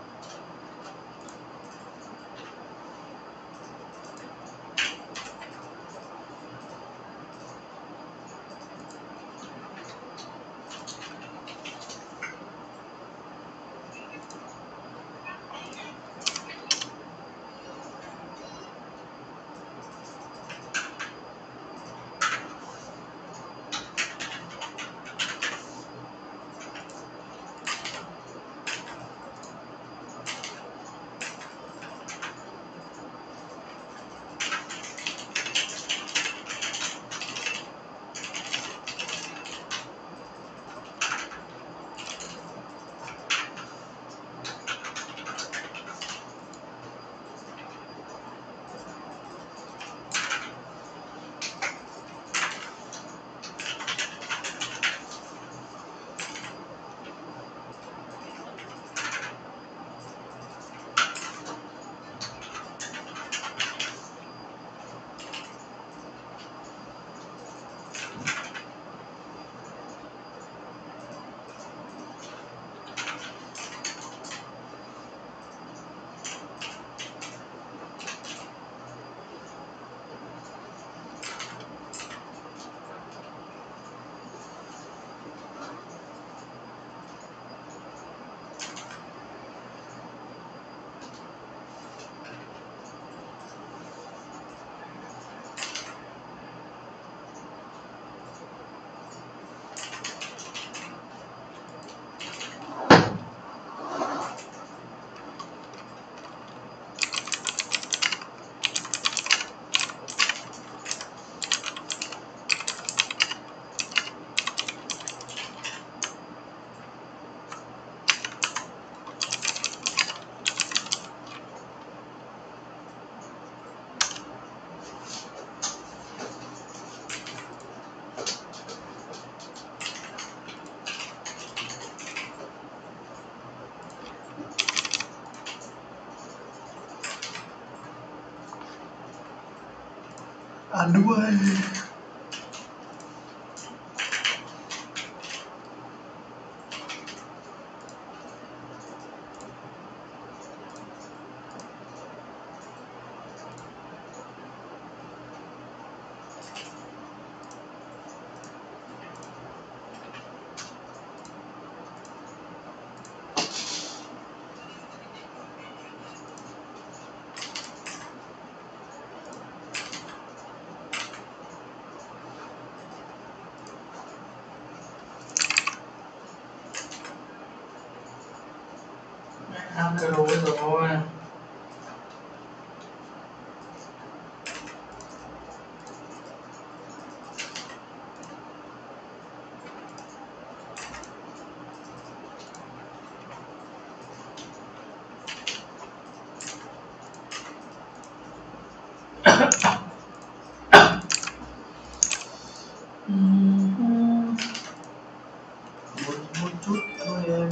À đuôi. Ăn cái đồ rồi. Một chút thôi em.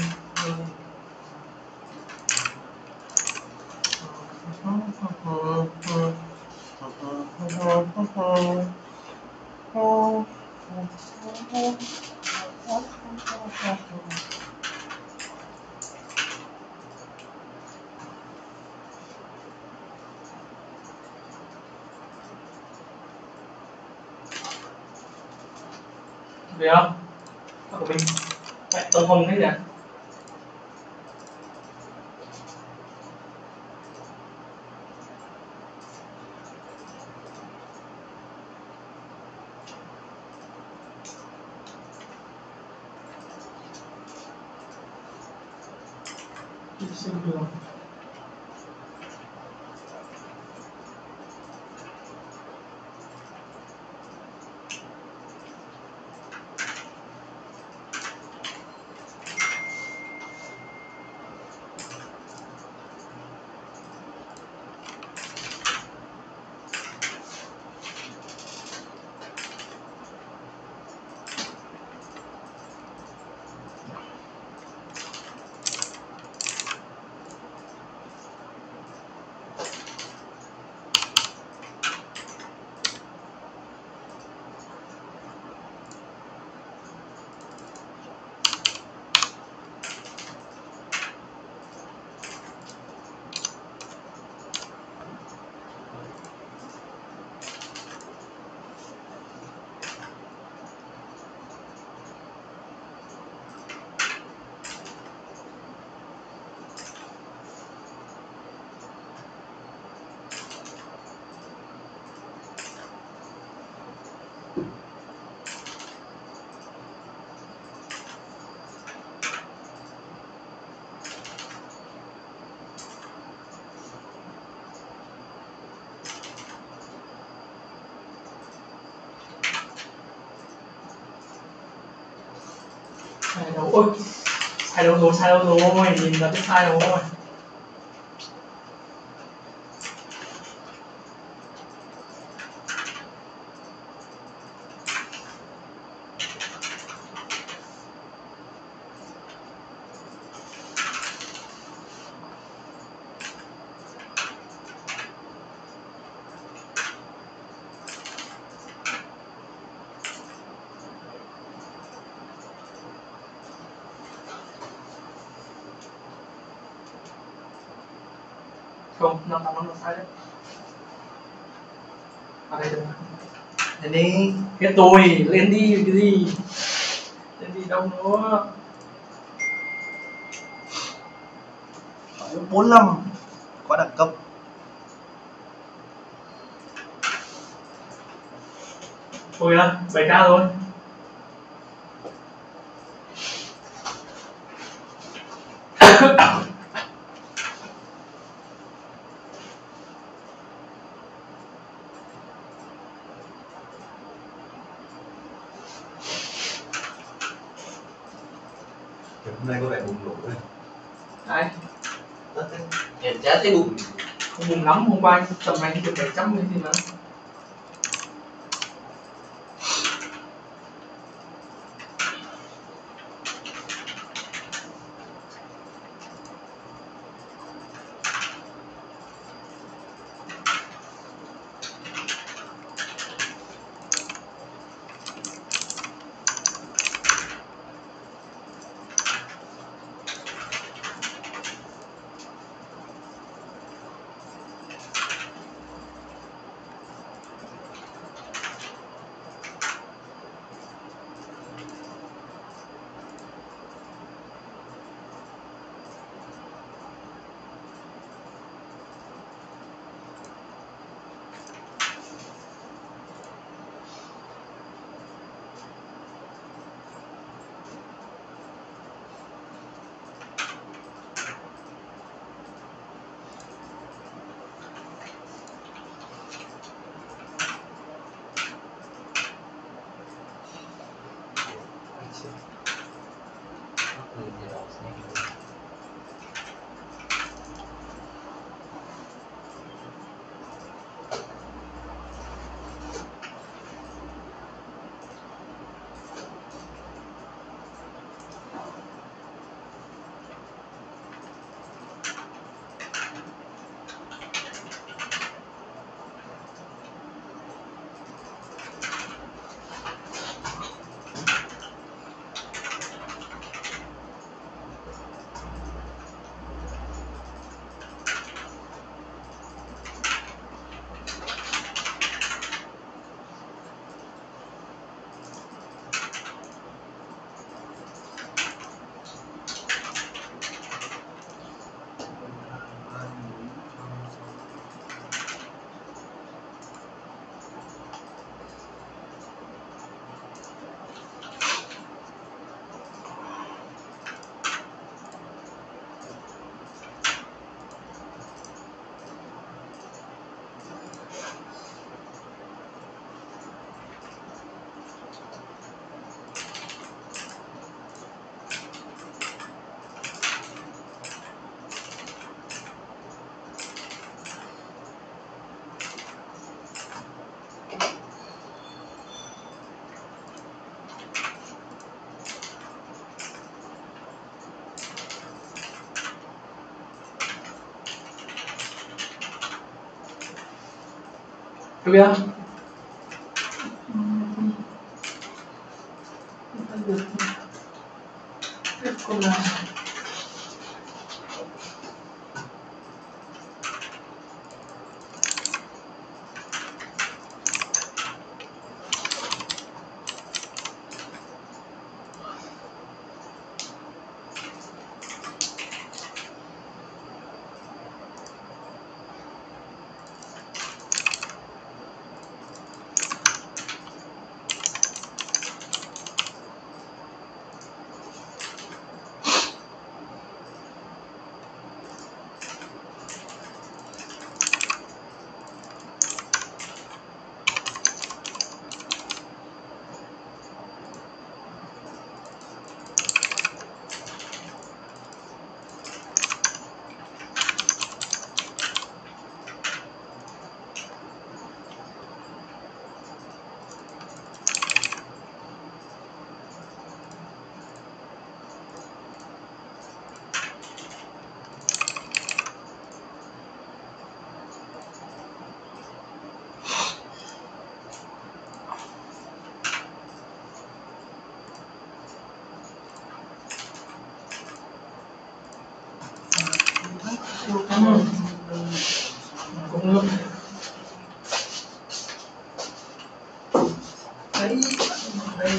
Được không? Của mình mẹ tôm hồng thế nhỉ? Xin đường. ôi sai đâu rồi nhìn là biết sai rồi. Không, 585 là sai đấy. À đây rồi. Lên đi. Hết rồi, lên đi cái gì? Lên đi đâu nữa? 45 quá đẳng cấp. Ôi à, 7k rồi. Hôm nay có vẻ bùng nổ đấy. Đấy, Nhìn chán thấy bùng. không bùng lắm, hôm qua anh tầm anh được 700 cái gì mà. Được chưa? Được. Tiếp con nào? Cũng được. Đấy. Đây.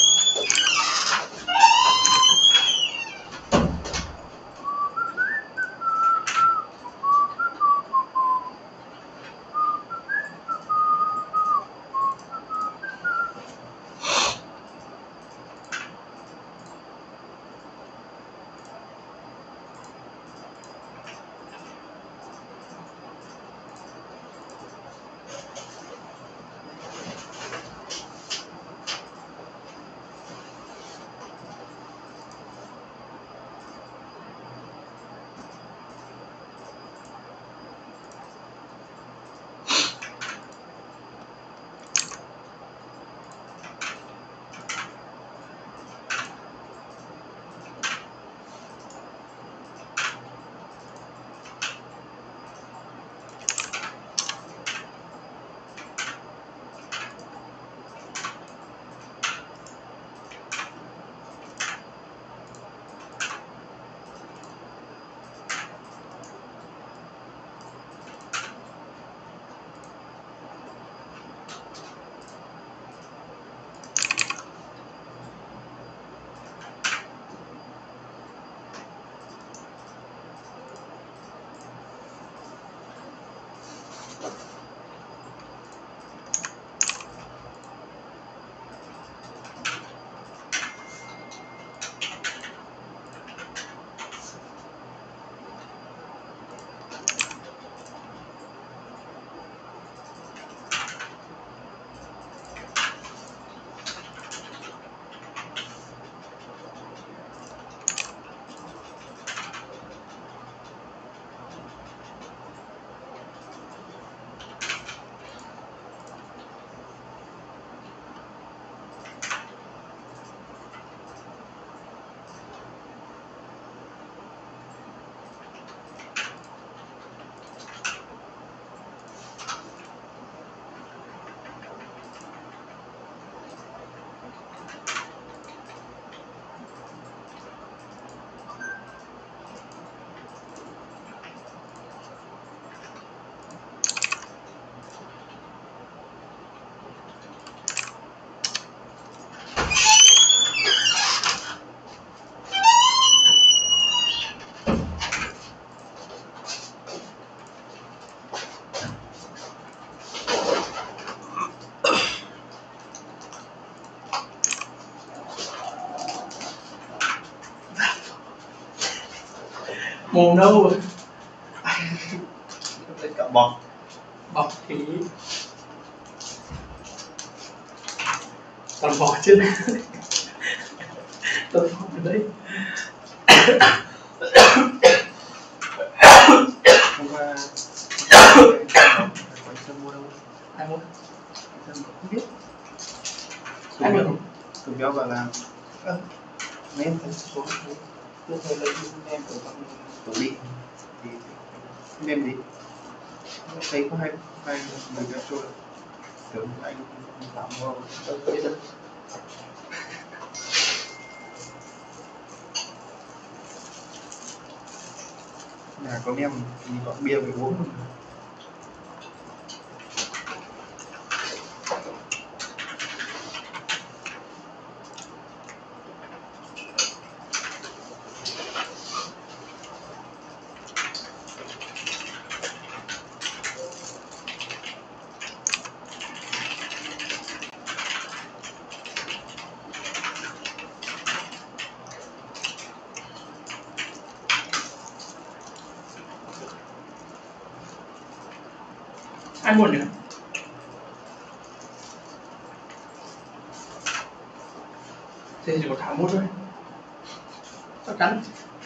Mồm đâu rồi? Lên cả bọc. Bọc thì toàn vỏ chứ này. Toàn vỏ ở đây. Hôm qua quanh sân mua đâu? Ai mua? Sân không biết. Ai mua? Tụi béo vào làm. Ném thành xuống. Lúc này lấy ném ở trong tủ điện thì ném đi. Thấy có hai người ra trôi. Tưởng anh làm ngon. Đâu biết đâu. Nhà có em thì gọi bia về uống. Ai mua nhỉ? Thế chỉ có Thảo mua thôi. Chắc chắn.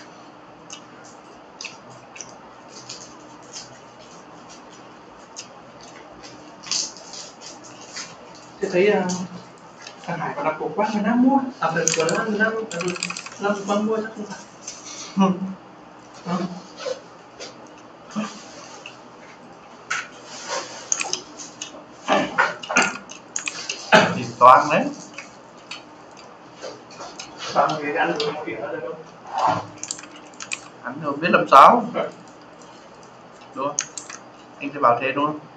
Thế thấy thằng Hải còn đặt cổ quát người Nam mua. À phải của Nam con mua chắc không phải. Thì toán đấy. Toàn người ăn rồi một kiểu là được không? Ăn rồi biết làm sao. đúng không? Anh sẽ bảo thế đúng không?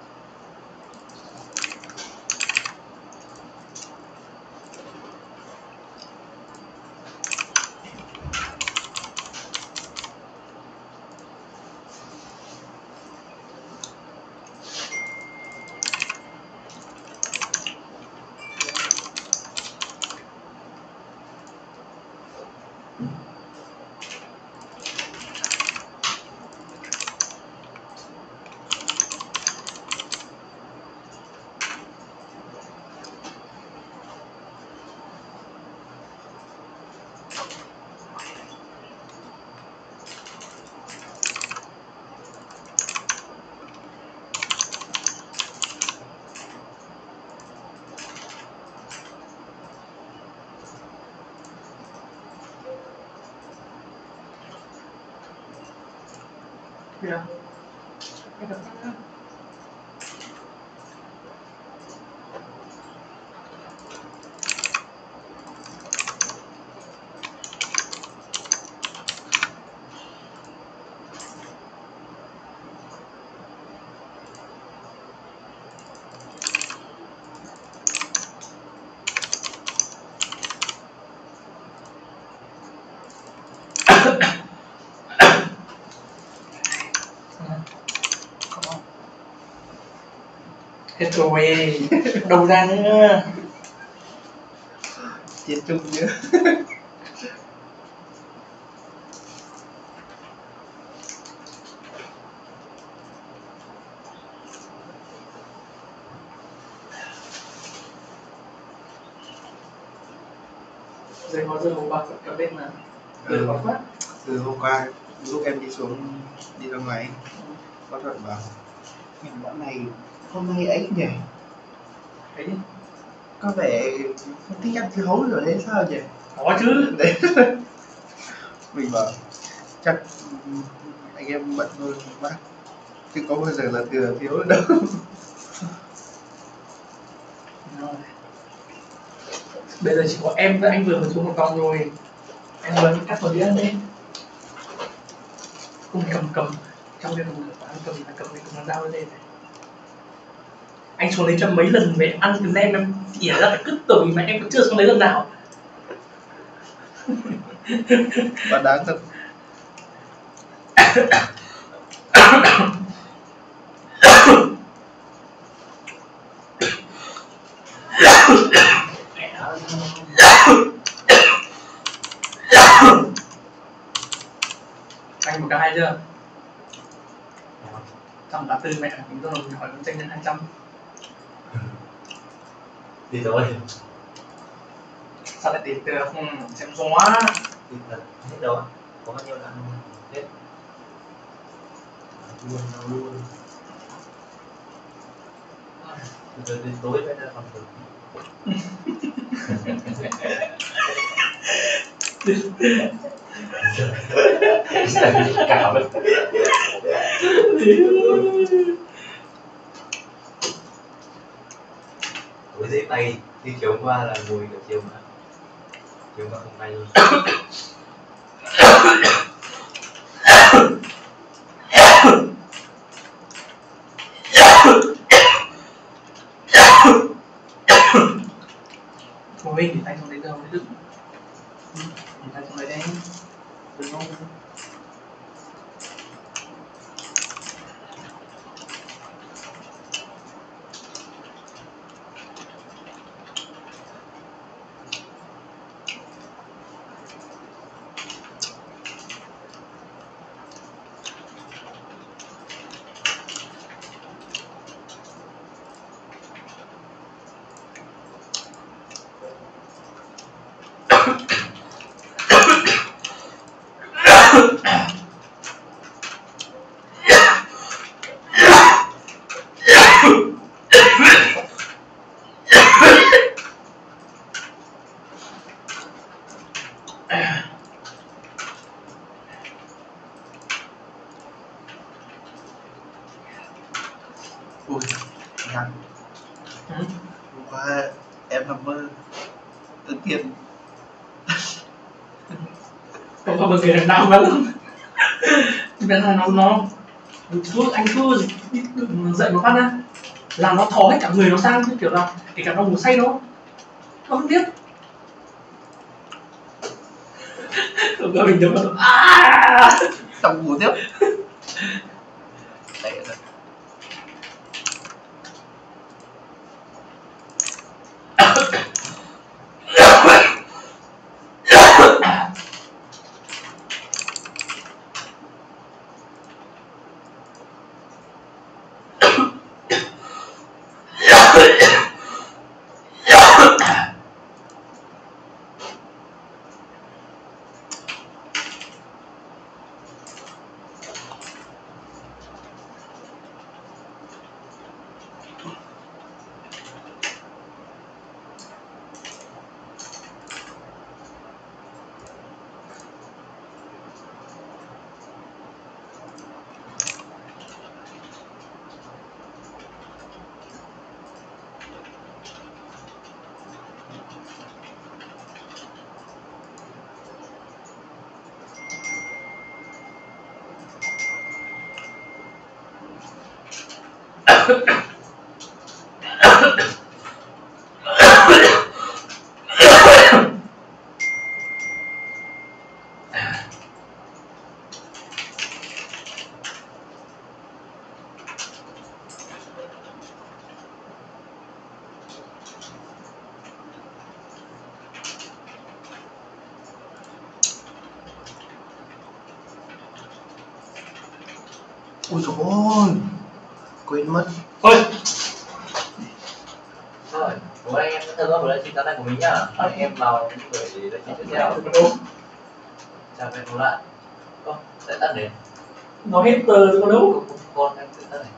Kìa. Cái thật đó. Hết rồi, đâu ra nữa. Chiến chung nữa. Rồi có giờ bạc cặp bên mà. Ừ. Có quá. Từ hôm qua lúc em đi ra ngoài có thuận bảo mình bọn này hôm nay ấy nhỉ, Thấy có vẻ không thích ăn dưa hấu rồi đấy sao nhỉ? có chứ. Đấy. Mình bảo chắc anh em bận thôi bác, chứ có bao giờ là thừa thiếu ở đâu. Rồi. Bây giờ chỉ có em với anh vừa mới xuống một con rồi. Anh vừa cắt vào đĩa đấy. Cùng cầm trong cái cầm con dao lên này. Anh xuống lấy cho mấy lần về ăn cái nem em ỉa ra phải cứt rồi mà em cũng chưa xuống lấy lần nào. Và đáng thật. Anh một cái hay chưa? Trong cả tư mẹ chúng tôi hỏi con tranh nhân 200. Đi rồi. Sao lại tìm được? Xem gió. Đi thật. Hết đâu ạ? Có bao nhiêu là ăn hết. Luôn. Giờ đến tối phải ra phòng thử. Cả mất. Tối dễ tay đi chiều hôm qua là ngồi cả chiều mà không tay luôn. Thôi để tay xuống đấy đâu đấy đừng. Tay xuống đấy đây. Đừng không. Ui, nặng. Hôm qua em nằm mơ tự tiền. Không có một người đàn ông lắm. Bên này nó anh cứ dậy một phát nhá, là nó thò hết cả người nó sang, như kiểu là kể cả nó ngủ say nó không biết. Rồi mình đứng vào xong ngủ tiếp. Tệ rồi. Ôi trời ơi, quên mất. Ôi, Rồi, bố anh em theo dõi buổi livestream sáng nay của mình nhá. Anh em vào những buổi livestream tiếp theo. Chào các bạn lại. Ô, tại tắt đến. nó hết tờ rồi còn đâu. Con em tự tắt này.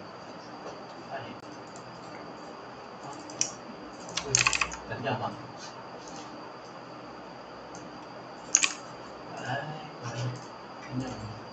Ui, đánh nhầm à? Đấy, đánh nhầm.